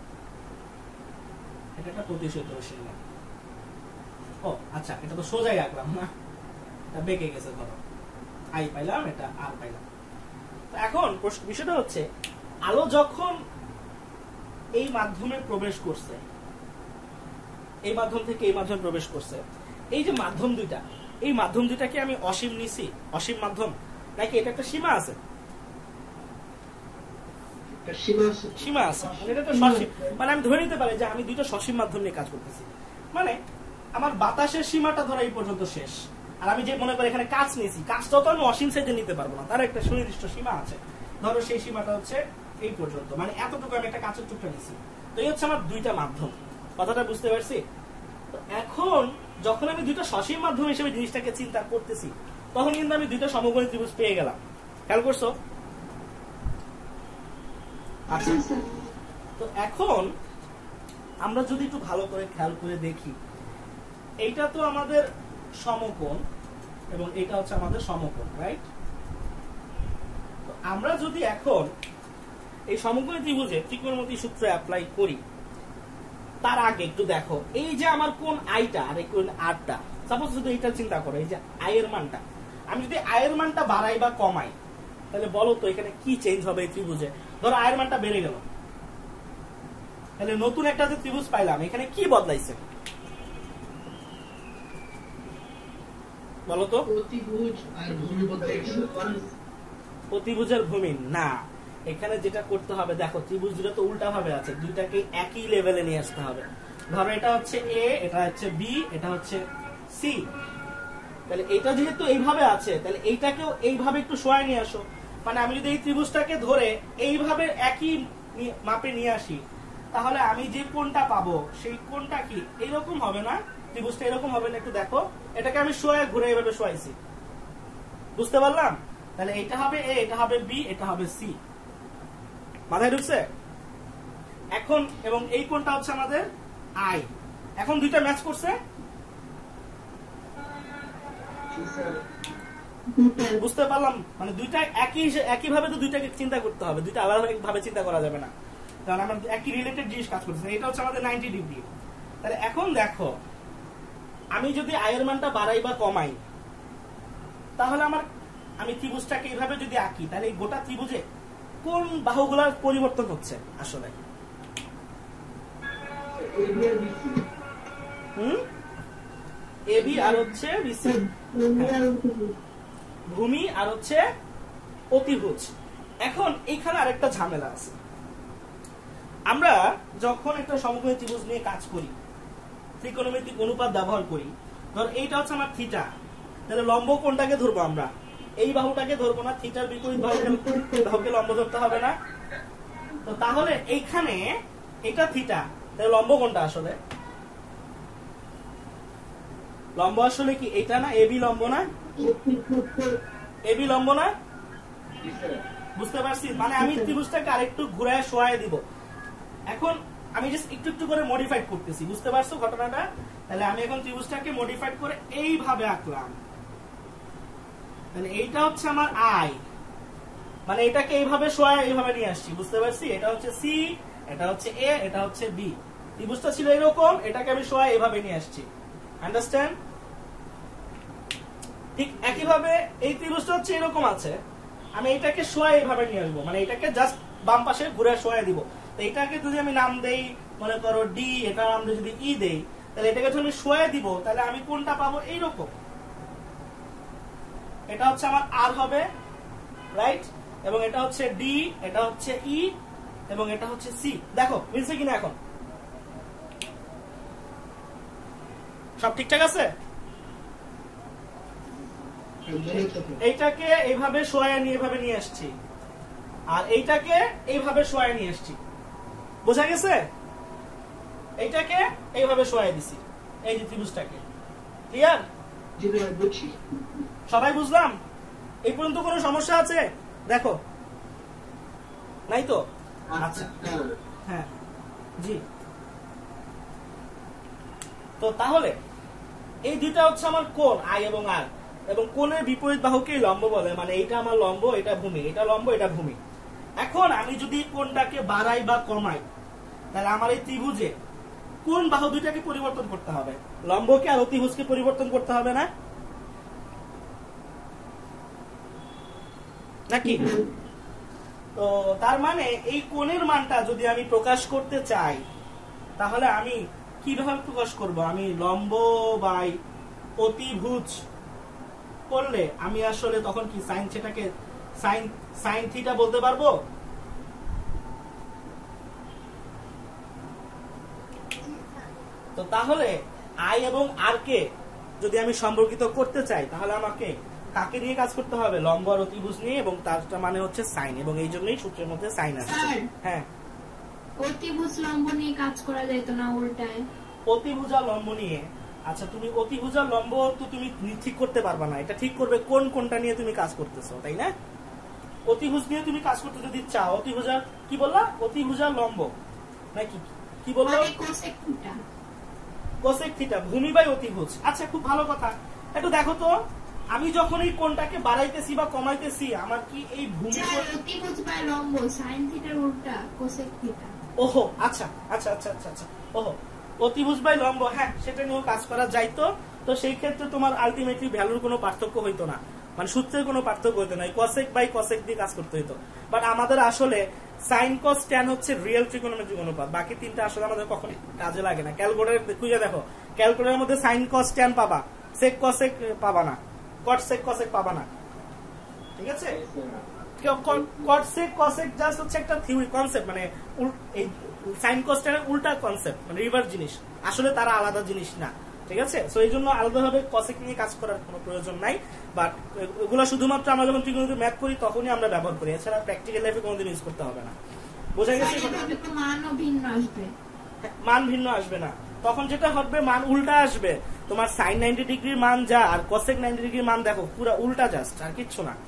এটা একটা প্রতিসরিত রশ্মি নিলাম। ও আচ্ছা, এটা তো সোজাই রাখলাম না, এটা বেঁকে গেছে, ধরো আই পাইলাম, এটা আর পাইলাম। তো এখন বিষয়টা হচ্ছে আলো যখন এই মাধ্যমে প্রবেশ করছে, এই মাধ্যম থেকে এই মাধ্যমে প্রবেশ করছে, এই যে মাধ্যম দুইটা, এই মাধ্যম দুইটাকে আমি অসীম নিছি, অসীম মাধ্যম, নাকি এটা একটা সীমা আছে? সীমা আছে, এটা তো সসীম, মানে আমি ধরে নিতে পারি যে আমি দুইটা সসীম মাধ্যম নিয়ে কাজ করতেছি, মানে আমার বাতাসের সীমাটা ধরো এই পর্যন্ত শেষ, আর আমি যে মনে করি এখানে কাজ নিয়েছি, কাজটা তো আমি অসীম সাইজে নিতে পারবো না, তার একটা সুনির্দিষ্ট সীমা আছে, ধরো সেই সীমাটা হচ্ছে এই পর্যন্ত, মানে এতটুকু আমি একটা কাঁচের টুকরা নিয়েছি। তো এই হচ্ছে আমার দুইটা মাধ্যম, কথাটা বুঝতে পারছি? তো এখন যখন আমি দুইটা সসীম মাধ্যম হিসেবে জিনিসটাকে চিন্তা করতেছি, তখন কিন্তু আমি দুইটা সমকোণী ত্রিভুজ পেয়ে গেলাম। খেয়াল করছো? আচ্ছা, তো এখন আমরা যদি একটু ভালো করে খেয়াল করে দেখি, এইটা তো আমাদের সমকোণ এবং এটা হচ্ছে আমাদের সমকোণ, রাইট? তো আমরা যদি এখন এই সমকোণী ত্রিভুজে ত্রিকোণমিতি সূত্র অ্যাপ্লাই করি, তার আগে একটু দেখো এই যে আমার কোণ আইটা আর এই কোণ আরটা, সাপোজ যদি এইটা চিন্তা করো, এই যে আয়ের মানটা, আমি যদি আয়ের মানটা বাড়াই বা কমাই, তাহলে বলো তো এখানে কি চেঞ্জ হবে এই ত্রিভুজে? ধরো আয়ের মানটা বেড়ে গেল, তাহলে নতুন একটা যে ত্রিভুজ পাইলাম, এখানে কি বদলাইছে বলো তো? প্রতিভুজ আর ভূমি বদলাইছে। প্রতিভুজের ভূমি না, এখানে যেটা করতে হবে দেখো, ত্রিভুজ দুটো তো উল্টা ভাবে আছে, দুইটাকে একই লেভেলে নিয়ে আসতে হবে। ধরো এটা হচ্ছে এ, এটা হচ্ছে বি, এটা হচ্ছে সি, তাহলে এটা যেহেতু এইভাবে আছে, তাহলে এইটাকেও এইভাবে একটু সরায় নিয়ে আসো। মানে আমি যদি এই ত্রিভুজটাকে ধরে এইভাবে একই মাপে নিয়ে আসি, তাহলে আমি যে কোণটা পাবো সেই কোণটা কি এইরকম হবে না? ত্রিভুজটা এরকম হবে না? একটু দেখো, এটাকে আমি সোয়া ঘুরে এইভাবে শোয়াইছি, বুঝতে পারলাম? তাহলে এটা হবে এ, এটা হবে বি, এটা হবে সি, মাথায় ঢুকছে? এখন এবং এই কোণটা হচ্ছে আমাদের আই, এখন দুইটা ম্যাচ করছে, বুঝতে পারলাম? মানে দুইটা একই একই ভাবে তো দুইটাকে চিন্তা করতে হবে, দুইটা আলাদা ভাবে চিন্তা করা যাবে না, কারণ আমরা একই রিলেটেড জিনিস কাজ করতেছি। এটা হচ্ছে আমাদের নাইনটি ডিগ্রি। তাহলে এখন দেখো, আমি যদি আয়ের মানটা বাড়াই বা কমাই, তাহলে আমার আমি ত্রিভুজটাকে এইভাবে যদি আঁকি, তাহলে এই গোটা ত্রিভুজে কোন বাহুগুলার পরিবর্তন হচ্ছে আসলে? হুম, এবি আর হচ্ছে বিসি, ভূমি আর হচ্ছে অতিভুজ। এখন এখানে আরেকটা ঝামেলা আছে, আমরা যখন একটা সমকোণী ত্রিভুজ নিয়ে কাজ করি, ত্রিকোণমিতিক অনুপাত ব্যবহার করি, ধর এইটা হচ্ছে আমার থিটা, তাহলে লম্ব কোণটাকে ধরবো আমরা, এই বাহুটাকে ধরবো না, থিটার বিপরীত বাহুকে লম্ব ধরতে হবে না? তো তাহলে এইখানে এটা থিটা, তাহলে লম্ব কোণটা আসলে লম্ব আসলে কি এটা না? এবি লম্ব না? এবি লম্ব না? বুঝতে পারছি? মানে আমি ত্রিভুজটাকে আরেকটু ঘুরায় শোয়ায় দিব। এখন আমি জাস্ট একটু একটু করে মডিফাইড করতেছি, বুঝতে পারছো ঘটনাটা? তাহলে আমি এখন ত্রিভুজটাকে মডিফাইড করে এইভাবে আঁকলাম, তাহলে এইটা হচ্ছে আমার আই, মানে এটাকে এইভাবে শোয়ায় এইভাবে নিয়ে আসছি, বুঝতে পারছি? এটা হচ্ছে সি, এটা হচ্ছে এ, এটা হচ্ছে বি, ত্রিভুজটা ছিল এরকম, এটাকে আমি শোয়ায় এইভাবে নিয়ে আসছি, আন্ডারস্ট্যান্ড? ঠিক একইভাবে এই ত্রিভুজটা হচ্ছে এরকম আছে, আমি এটাকে শোয়ায় এইভাবে নিয়ে আসবো, মানে এটাকে জাস্ট বাম পাশে ঘুরে শোয়ায় দিব। তো এটাকে যদি আমি নাম দেই, মনে করো ডি, এটা নাম দিয়ে যদি ই দেই, তাহলে এটাকে যদি আমি শোয়ে দিব তাহলে আমি কোনটা পাবো এইরকম, এটা হচ্ছে আমার আর হবে, রাইট, এবং এটা হচ্ছে ডি, এটা হচ্ছে ই, এবং এটা হচ্ছে সি। দেখো মিলছে কিনা এখন? সব ঠিকঠাক আছে? এইটাকে এইভাবে শোয়া নিয়ে এইভাবে নিয়ে আসছি, আর এইটাকে এইভাবে শোয়া নিয়ে আসছি, বোঝা গেছে? এইটাকে এইভাবে শোয়া দিছি, এই যে ত্রিভুজটাকে। ক্লিয়ার? সবাই বুঝলাম? এই পর্যন্ত কোনো সমস্যা আছে? দেখো নাই তো? আচ্ছা, হ্যাঁ, জি। তো তাহলে এই দুইটা হচ্ছে আমার কোণ, আই এবং আর, এবং কোণের বিপরীত বাহুকেই লম্ব বলে, মানে এটা আমার লম্ব, এটা ভূমি, এটা লম্ব, এটা ভূমি। এখন আমি যদি কোণটাকে বাড়াই বা কমাই, তাহলে আমার এই ত্রিভুজে কোন বাহু দুইটাকে পরিবর্তন করতে হবে? লম্বকে আর অতিভুজকে পরিবর্তন করতে হবে না নাকি? তো তার মানে এই কোণের মানটা যদি আমি প্রকাশ করতে চাই, তাহলে আমি কিভাবে প্রকাশ করব? আমি লম্ব বাই অতিভুজ করলে আমি আসলে তখন কি সাইন সেটাকে সাইন সাইন থিটা বলতে পারবো? তো তাহলে আই এবং আর কে যদি আমি সম্পর্কিত করতে চাই, তাহলে আমাকে কাকে নিয়ে কাজ করতে হবে? লম্ব আর অতিভুজ নিয়ে, এবং তারটা মানে হচ্ছে সাইন, এবং এই জন্যই সূত্রের মধ্যে সাইন আছে। হ্যাঁ, অতিভুজ লম্ব নিয়ে কাজ করা যাইতো না উল্টায়? অতিভুজ আর লম্ব নিয়ে, আচ্ছা তুমি অতিভুজ আর লম্ব তো তুমি ঠিক করতে পারবা না, এটা ঠিক করবে কোন কোনটা নিয়ে তুমি কাজ করতেছো, তাই না? অতিভুজ নিয়ে তুমি কাজ করতে যদি চাও, অতিভুজ আর কি বললা? অতিভুজ আর লম্ব নাকি কি বললো? Cosec theta. কোসেক থিটা, ভূমি বাই অতিভুজ। আচ্ছা, খুব ভালো কথা। একটু দেখো তো, আমি যখন এই কোণটাকে বাড়াইতেছি বা কমাইতেছি, আমার কি এই ভূমি অতিভুজ বাই লম্ব সাইন থিটার উল্টা কোসেক থিটা। ওহো, আচ্ছা আচ্ছা আচ্ছা আচ্ছা আচ্ছা ওহো, অতিভুজ বাই লম্ব, হ্যাঁ, সেটা নিয়েও কাজ করা যাইতো। তো সেই ক্ষেত্রে তোমার আলটিমেটলি ভ্যালুর কোনো পার্থক্য হইতো না, মানে সূত্রের কোনো পার্থক্য হইতো না, কোসেক বাই কোসেক দিয়ে কাজ করতে হইতো। বাট আমাদের আসলে সাইন কস ট্যান হচ্ছে রিয়েল ত্রিকোণমিতিক অনুপাত, বাকি তিনটা আসলে আমাদের কখনো কাজে লাগে না। ক্যালকুলেটর খুঁজে দেখো, ক্যালকুলেটরের মধ্যে সাইন কস ট্যান পাবা, সেক কসেক পাবা না, কট সেক কসেক পাবা না, ঠিক আছে? কট সেক কসেক জাস্ট হচ্ছে একটা থিওরি কনসেপ্ট, মানে এই সাইন কস ট্যানের উল্টা কনসেপ্ট, মানে রিভার্স জিনিস, আসলে তারা আলাদা জিনিস না, ঠিক আছে? সো এই জন্য আলাদাভাবে কসেক নিয়ে কাজ করার কোনো প্রয়োজন নাই। বাট এগুলো শুধুমাত্র আমরা যখন ত্রিকোণমিতি ম্যাথ করি তখনই আমরা ব্যবহার করি, এছাড়া প্র্যাকটিক্যাল লাইফে কোনোদিন ইউজ করতে হবে না। বোঝা গেছে? মানও ভিন্ন আসবে, মান ভিন্ন আসবে না, তখন যেটা হবে মান উল্টা আসবে। তোমার সাইন নাইনটি ডিগ্রির মান যা, আর কসেক নাইনটি ডিগ্রির মান দেখো পুরো উল্টা, জাস্ট আর কিচ্ছু না,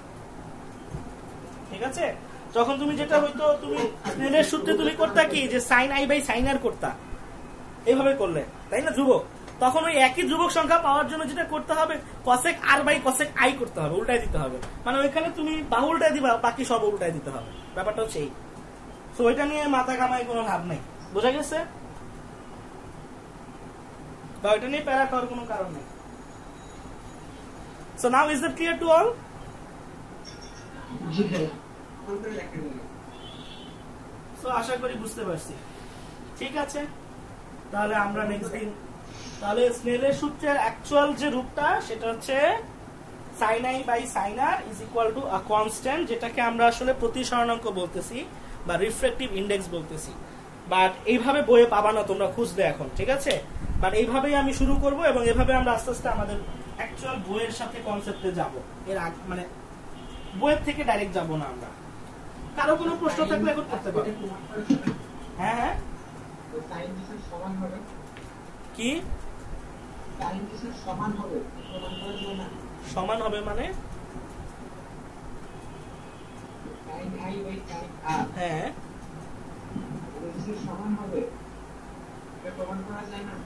ঠিক আছে? যখন তুমি যেটা হয়তো তুমি স্নেলের সূত্রে তুমি করতা কি, যে sine I by sine R করতা, এইভাবে করলে, তাই না, ধ্রুবক? তখন ওই একই ধ্রুবক সংখ্যা পাওয়ার জন্য যেটা করতে হবে, cosec R by cosec I করতে হবে, উল্টাই দিতে হবে, মানে ওইখানে তুমি বাহু উল্টাই দিবা, বাকি সব উল্টাই দিতে হবে, ব্যাপারটা হচ্ছে এই। তো ওইটা নিয়ে মাথা কামাই কোনো লাভ নেই, বোঝা গেছে? বা ওইটা নিয়ে প্যারা খাওয়ার কোনো কারণ নেই। So now is it clear to all? So আশা করি বুঝতে পারছি, ঠিক আছে? তাহলে আমরা নেক্সট দিন, তাহলে স্নেলের সূত্রের অ্যাকচুয়াল যে রূপটা সেটা হচ্ছে sin i by sin r is equal to a constant, যেটাকে আমরা আসলে প্রতিসরণাঙ্ক বলতেছি বা রিফ্র্যাক্টিভ ইনডেক্স বলতেছি। বাট এইভাবে বইয়ে পাবা না, তোমরা খুঁজবে এখন, ঠিক আছে? বাট এইভাবেই আমি শুরু করব, এবং এভাবে আমরা আস্তে আস্তে আমাদের অ্যাকচুয়াল বইয়ের সাথে কনসেপ্টে যাব, এর আগে মানে বইয়ের থেকে ডাইরেক্ট যাব না আমরা। কারো কোনো প্রশ্ন থাকলে এখন করতে পারো। হ্যাঁ হ্যাঁ, সমান হবে কি সমান হবে? সমান হবে মানে? হ্যাঁ, সমান হবে, প্রমাণ করা যায় না।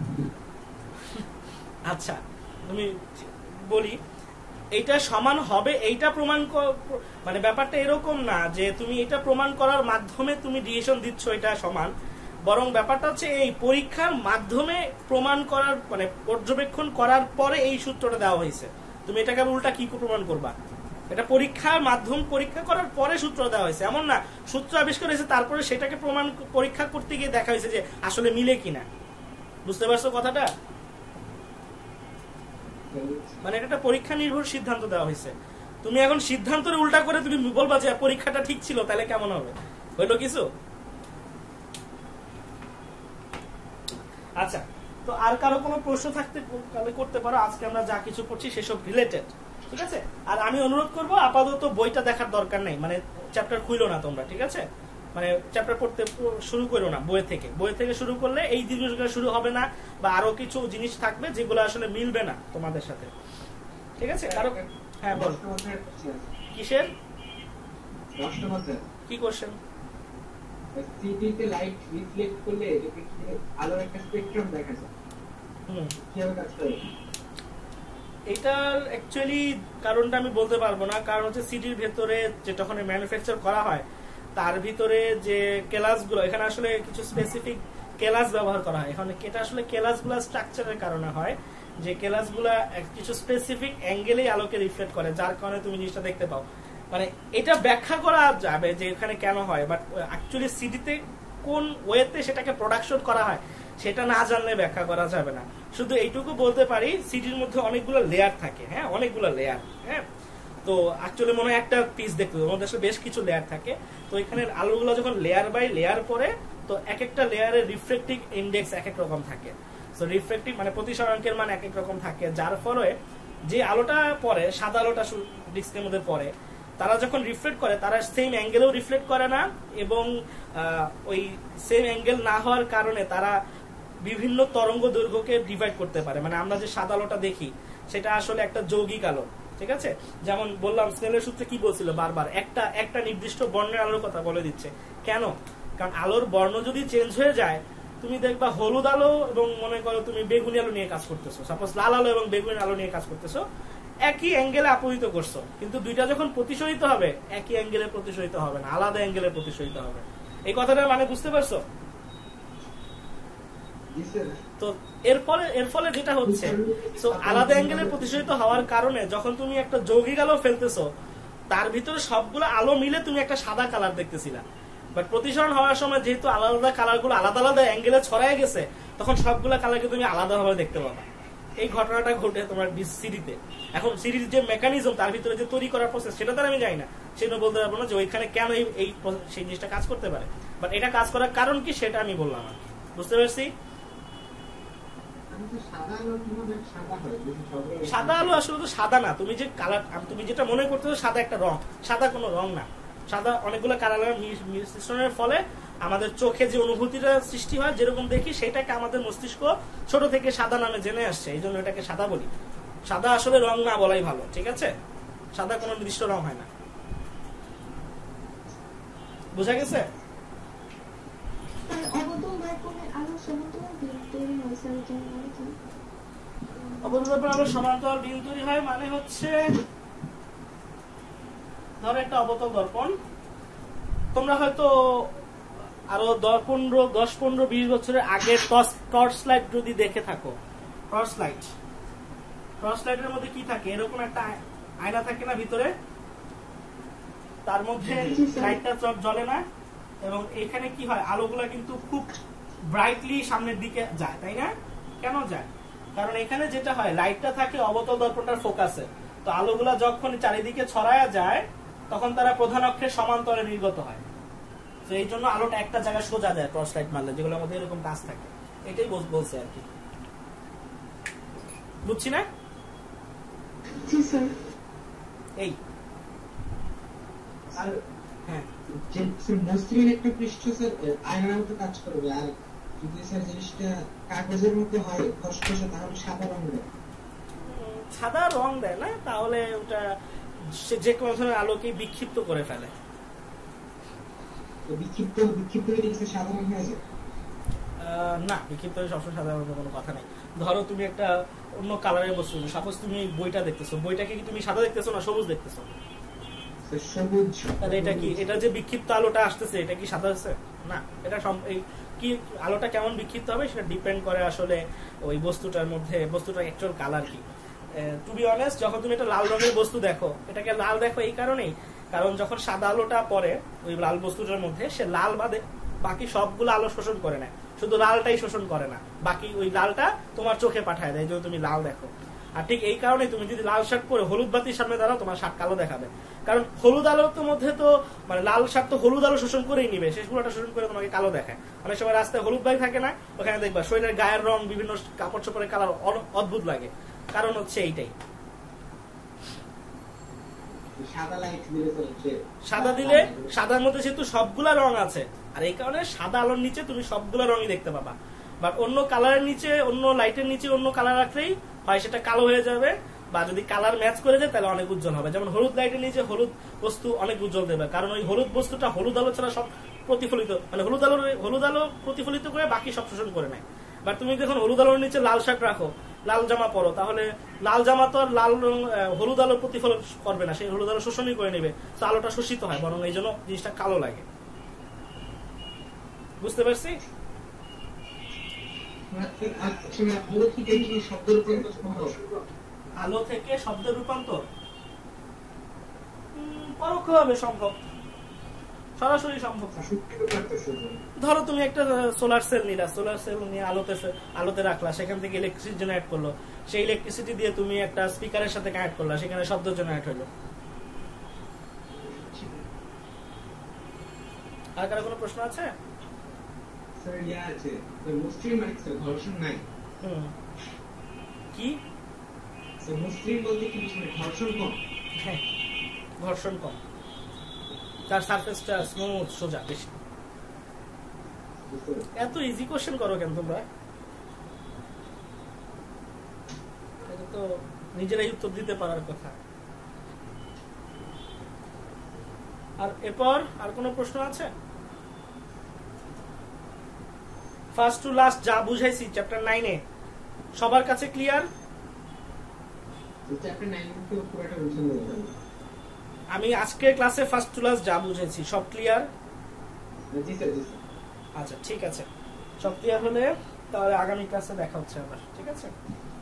আচ্ছা তুমি বলি, এইটা সমান হবে, এইটা প্রমাণ মানে ব্যাপারটা এরকম না যে তুমি এটা প্রমাণ করার মাধ্যমে তুমি ডিসিশন দিচ্ছ এটা সমান, বরং ব্যাপারটা হচ্ছে এই পরীক্ষার মাধ্যমে প্রমাণ করার মানে পর্যবেক্ষণ করার পরে এই সূত্রটা দেওয়া হয়েছে। তুমি এটাকে উল্টা কি প্রমাণ করবা? এটা পরীক্ষার মাধ্যম পরীক্ষা করার পরে সূত্র দেওয়া হয়েছে, এমন না সূত্র আবিষ্কার হয়েছে তারপরে সেটাকে প্রমাণ পরীক্ষা করতে গিয়ে দেখা হয়েছে যে আসলে মিলে কিনা। বুঝতে পারছো কথাটা? মানে এটা একটা পরীক্ষা নির্ভর সিদ্ধান্ত দেওয়া হয়েছে। তুমি এখন সিদ্ধান্তের উল্টা করে তুমি বলবা যে পরীক্ষাটা ঠিক ছিল, তাহলে কেমন হবে? হইলো কিছু? আচ্ছা, তো আর কারো কোনো প্রশ্ন থাকতে করতে পারো। আজকে আমরা যা কিছু পড়ছি সেসব রিলেটেড, ঠিক আছে? আর আমি অনুরোধ করব আপাতত বইটা দেখার দরকার নেই, মানে চ্যাপ্টার খুইলো না তোমরা, ঠিক আছে? মানে চ্যাপ্টার পড়তে শুরু করো না বই থেকে। বই থেকে শুরু করলে এই জিনিসগুলো শুরু হবে না, বা আরো কিছু জিনিস থাকবে যেগুলো আসলে মিলবে না তোমাদের সাথে, ঠিক আছে? কারো হ্যাঁ বল। কিসের কি কোশ্চেন? সিটিতে লাইট রিফ্লেক্ট করলে আলোর একটা স্পেকট্রাম দেখা যায়। হুম, কিভাবে কাজ করে? এটার অ্যাকচুয়ালি কারণটা আমি বলতে পারবো না, কারণ হচ্ছে সিটির ভেতরে যেটা ওখানে ম্যানুফ্যাকচার করা হয় তার ভিতরে যে কেলাসগুলো, এখানে আসলে কিছু স্পেসিফিক কেলাস ব্যবহার করা হয়। এখানে এটা আসলে কেলাসগুলো স্ট্রাকচারের কারণে হয়, যে কেলাসগুলো কিছু স্পেসিফিক অ্যাঙ্গেলেই আলোকে রিফ্লেক্ট করে, যার কারণে তুমি জিনিসটা দেখতে পাও। মানে এটা ব্যাখ্যা করা যাবে যে এখানে কেন হয়, বাট অ্যাকচুয়ালি সিটিতে কোন ওয়েতে সেটাকে প্রোডাকশন করা হয় সেটা না জানলে ব্যাখ্যা করা যাবে না। শুধু এইটুকু বলতে পারি সিটির মধ্যে অনেকগুলো লেয়ার থাকে, হ্যাঁ অনেকগুলো লেয়ার, হ্যাঁ। তো অ্যাকচুয়ালি মনে হয় একটা পিস দেখতে ওর মধ্যে বেশ কিছু লেয়ার থাকে। তো এখানে আলোগুলো যখন লেয়ার বাই লেয়ার পরে, তো এক একটা লেয়ারের রিফ্লেক্টিভ ইন্ডেক্স এক এক রকম থাকে। সো রিফ্লেক্টিভ মানে প্রতিসরাঙ্কের মান এক এক রকম থাকে, যার ফলে যে আলোটা পড়ে, সাদা আলোটা ডিস্কের মধ্যে পড়ে, তারা যখন রিফ্লেক্ট করে তারা সেম অ্যাঙ্গেলেও রিফ্লেক্ট করে না, এবং ওই সেম অ্যাঙ্গেল না হওয়ার কারণে তারা বিভিন্ন তরঙ্গ দৈর্ঘ্যকে ডিভাইড করতে পারে। মানে আমরা যে সাদা আলোটা দেখি সেটা আসলে একটা যৌগিক আলো, ঠিক আছে? যেমন বললাম স্নেলের সূত্রে কি বলছিল, বারবার একটা একটা নির্দিষ্ট বর্ণের আলোর কথা বলে দিচ্ছে। কেন? কারণ আলোর বর্ণ যদি চেঞ্জ হয়ে যায়, তুমি দেখবা হলুদ আলো এবং মনে করো তুমি বেগুনি আলো নিয়ে কাজ করতেছো, সাপোজ লাল আলো এবং বেগুনি আলো নিয়ে কাজ করতেছো, একই অ্যাঙ্গেলে আপতিত করছো, কিন্তু দুইটা যখন প্রতিসরিত হবে একই অ্যাঙ্গেলে প্রতিসরিত হবে না, আলাদা অ্যাঙ্গেলে প্রতিসরিত হবে। এই কথাটা মানে বুঝতে পারছো? তো এর ফলে এর ফলে যেটা হচ্ছে, সো আলাদা অ্যাঙ্গেলে প্রতিসরিত হওয়ার কারণে যখন তুমি একটা যৌগিক আলো ফেলতেছো, তার ভিতরে সবগুলো আলো মিলে তুমি একটা সাদা কালার দেখতেছিলা, বাট প্রতিসরণ হওয়ার সময় যেহেতু আলাদা কালার গুলো আলাদা আলাদা অ্যাঙ্গেলে ছড়ায় গেছে, তখন সবগুলা কালারকে তুমি আলাদাভাবে দেখতে পাবা। এই ঘটনাটা ঘটে তোমার সিডিতে। এখন সিডির যে মেকানিজম, তার ভিতরে যে তৈরি করার প্রসেস, সেটা তো আমি জানি না, সেটা বলতে পারবো না যে ওইখানে কেন এই সেই জিনিসটা কাজ করতে পারে, বাট এটা কাজ করার কারণ কি সেটা আমি বললাম আর কি। বুঝতে পারছি? সাদা আলো আসলে তো সাদা না, তুমি যে কালার তুমি যেটা মনে করতেছো সাদা একটা রং, সাদা কোনো রং না। সাদা অনেকগুলো কালার মিশ্রণের ফলে আমাদের চোখে যে অনুভূতিটা সৃষ্টি হয়, যেরকম দেখি, সেটাকে আমাদের মস্তিষ্ক ছোট থেকে সাদা নামে জেনে আসছে, এই জন্য এটাকে সাদা বলি। সাদা আসলে রং না বলাই ভালো, ঠিক আছে? সাদা কোনো নির্দিষ্ট রং হয় না। বুঝা গেছে? আলো সমান্তরাল বিম তৈরি হয় মানে হচ্ছে, ধরো একটা অবতল দর্পণ, তোমরা হয়তো আরো দশ পনেরো দশ পনেরো বিশ বছরের আগে টর্চ লাইট যদি দেখে থাকো, টর্চ লাইট টর্চ লাইটের মধ্যে কি থাকে, এরকম একটা আয়না থাকে না ভিতরে, তার মধ্যে লাইটটা জ্বলে না, এবং এখানে কি হয়, আলোগুলা কিন্তু খুব ব্রাইটলি সামনের দিকে যায়, তাই না? কেন যায়? কারণ এখানে যেটা হয়, লাইটটা থাকে অবতল দর্পণটার ফোকাসে, তো আলোগুলা যখন চারিদিকে ছড়ায়া যায় তখন তারা প্রধান অক্ষের সমান্তরে নির্গত হয়। তো এই জন্য আলোটা একটা জায়গায় সোজা যায় টর্চ লাইট মারলে, যেগুলোর মধ্যে এরকম কাজ থাকে। এটাই বলছে আর কি, বুঝছি না? এই হ্যাঁ, মসৃণ একটা পৃষ্ঠ স্যার আয়নার মতো কাজ করবে, আর যদি স্যার জিনিসটা কাগজের মতো হয় খসখসে, তাহলে সাদা রং দেয়। সাদা রং দেয় না, তাহলে ওটা যে কোনো ধরনের আলোকে বিক্ষিপ্ত করে ফেলে। বিক্ষিপ্ত বিক্ষিপ্ত হয়ে গেছে সাদা রং হয়ে যায় না, বিক্ষিপ্ত হয়ে সবসময় সাদা রঙের কোনো কথা নেই। ধরো তুমি একটা অন্য কালারের বস্তু, সাপোজ তুমি বইটা দেখতেছো, বইটাকে কি তুমি সাদা দেখতেছো না সবুজ দেখতেছো? সবুজ। তাহলে এটা কি, এটা যে বিক্ষিপ্ত আলোটা আসতেছে এটা কি সাদা আছে? না, এটা কি আলোটা কেমন বিক্ষিপ্ত হবে সেটা ডিপেন্ড করে আসলে ওই বস্তুটার মধ্যে, বস্তুটার অ্যাকচুয়াল কালার কি। টু বি অনেস্ট, যখন তুমি একটা লাল রঙের বস্তু দেখো, এটাকে লাল দেখো এই কারণেই, কারণ যখন সাদা আলোটা পড়ে ওই লাল বস্তুটার মধ্যে, সে লাল বাদে বাকি সবগুলো আলো শোষণ করে নেয়, শুধু লালটাই শোষণ করে না, বাকি ওই লালটা তোমার চোখে পাঠায় দেয়, যদি তুমি লাল দেখো। আর ঠিক এই কারণে তুমি যদি লাল শার্ট পরে হলুদ বাতির সামনে দাঁড়াও, তোমার শার্ট কালো দেখাবে, কারণ হলুদ আলোর মধ্যে তো মানে লাল শার্ট তো হলুদ আলো শোষণ করেই নিবে, শেষ পুরোটা শোষণ করে তোমাকে কালো দেখায়। অনেক সময় রাস্তায় হলুদ বাতি থাকে না, ওখানে দেখবা শরীরের গায়ের রং বিভিন্ন কাপড় চোপড়ের কালার অদ্ভুত লাগে, কারণ হচ্ছে এইটাই। সাদা লাইট দিলে চলছে, সাদা দিলে সাদার মধ্যে যেহেতু সবগুলা রং আছে, আর এই কারণে সাদা আলোর নিচে তুমি সবগুলা রঙই দেখতে পাবা। বাট অন্য কালারের নিচে, অন্য লাইটের নিচে অন্য কালার রাখলেই হয় সেটা কালো হয়ে যাবে, বা যদি কালার ম্যাচ করে যায় তাহলে অনেক উজ্জ্বল হবে। যেমন হলুদ লাইটের নিচে হলুদ বস্তু অনেক উজ্জ্বল দেবে, কারণ ওই হলুদ বস্তুটা হলুদ আলো ছাড়া সব প্রতিফলিত, মানে হলুদ আলো হলুদ আলো প্রতিফলিত করে বাকি সব শোষণ করে নেয়। বাট তুমি যখন হলুদ আলোর নিচে লাল শার্ট রাখো, লাল জামা পরো, তাহলে লাল জামা তো আর লাল রং হলুদ আলো প্রতিফলন করবে না, সেই হলুদ আলো শোষণই করে নেবে, তো আলোটা শোষিত হয়, বরং এই জন্য জিনিসটা কালো লাগে। বুঝতে পারছি? আলো থেকে শব্দের রূপান্তর পরোক্ষভাবে সম্ভব, সরাসরি সম্ভব। ধরো তুমি একটা সোলার সেল নিলা, সোলার সেল নিয়ে আলোতে আলোতে রাখলা, সেখান থেকে ইলেকট্রিসিটি জেনারেট করলো, সেই ইলেকট্রিসিটি দিয়ে তুমি একটা স্পিকারের সাথে কানেক্ট করলা, সেখানে শব্দ জেনারেট হলো। আর কারো কোনো প্রশ্ন আছে? স্যার ইয়া আছে, মুসলিম মানে স্যার ঘর্ষণ নাই। হুম, কি স্যার মুসলিম বলতে কি বুঝছেন? ঘর্ষণ কম। হ্যাঁ, ঘর্ষণ কম, তার সারফেসটা স্মুথ সোজা বেশি। এত ইজি কোশ্চেন করো কেন তোমরা? এটা তো নিজেরাই উত্তর দিতে পারার কথা। আর এরপর আর কোনো প্রশ্ন আছে? ফার্স্ট টু লাস্ট যা বুঝাইছি চ্যাপ্টার নাইনে সবার কাছে ক্লিয়ার? চ্যাপ্টার নাইন তো পুরোটা বুঝানো যাবে। আমি আজকে ক্লাসে ফার্স্ট টু লাস্ট যা বুঝাইছি সব ক্লিয়ার? জি স্যার, জি স্যার। আচ্ছা ঠিক আছে, সব ক্লিয়ার হলে তাহলে আগামী ক্লাসে দেখা হচ্ছে আবার, ঠিক আছে?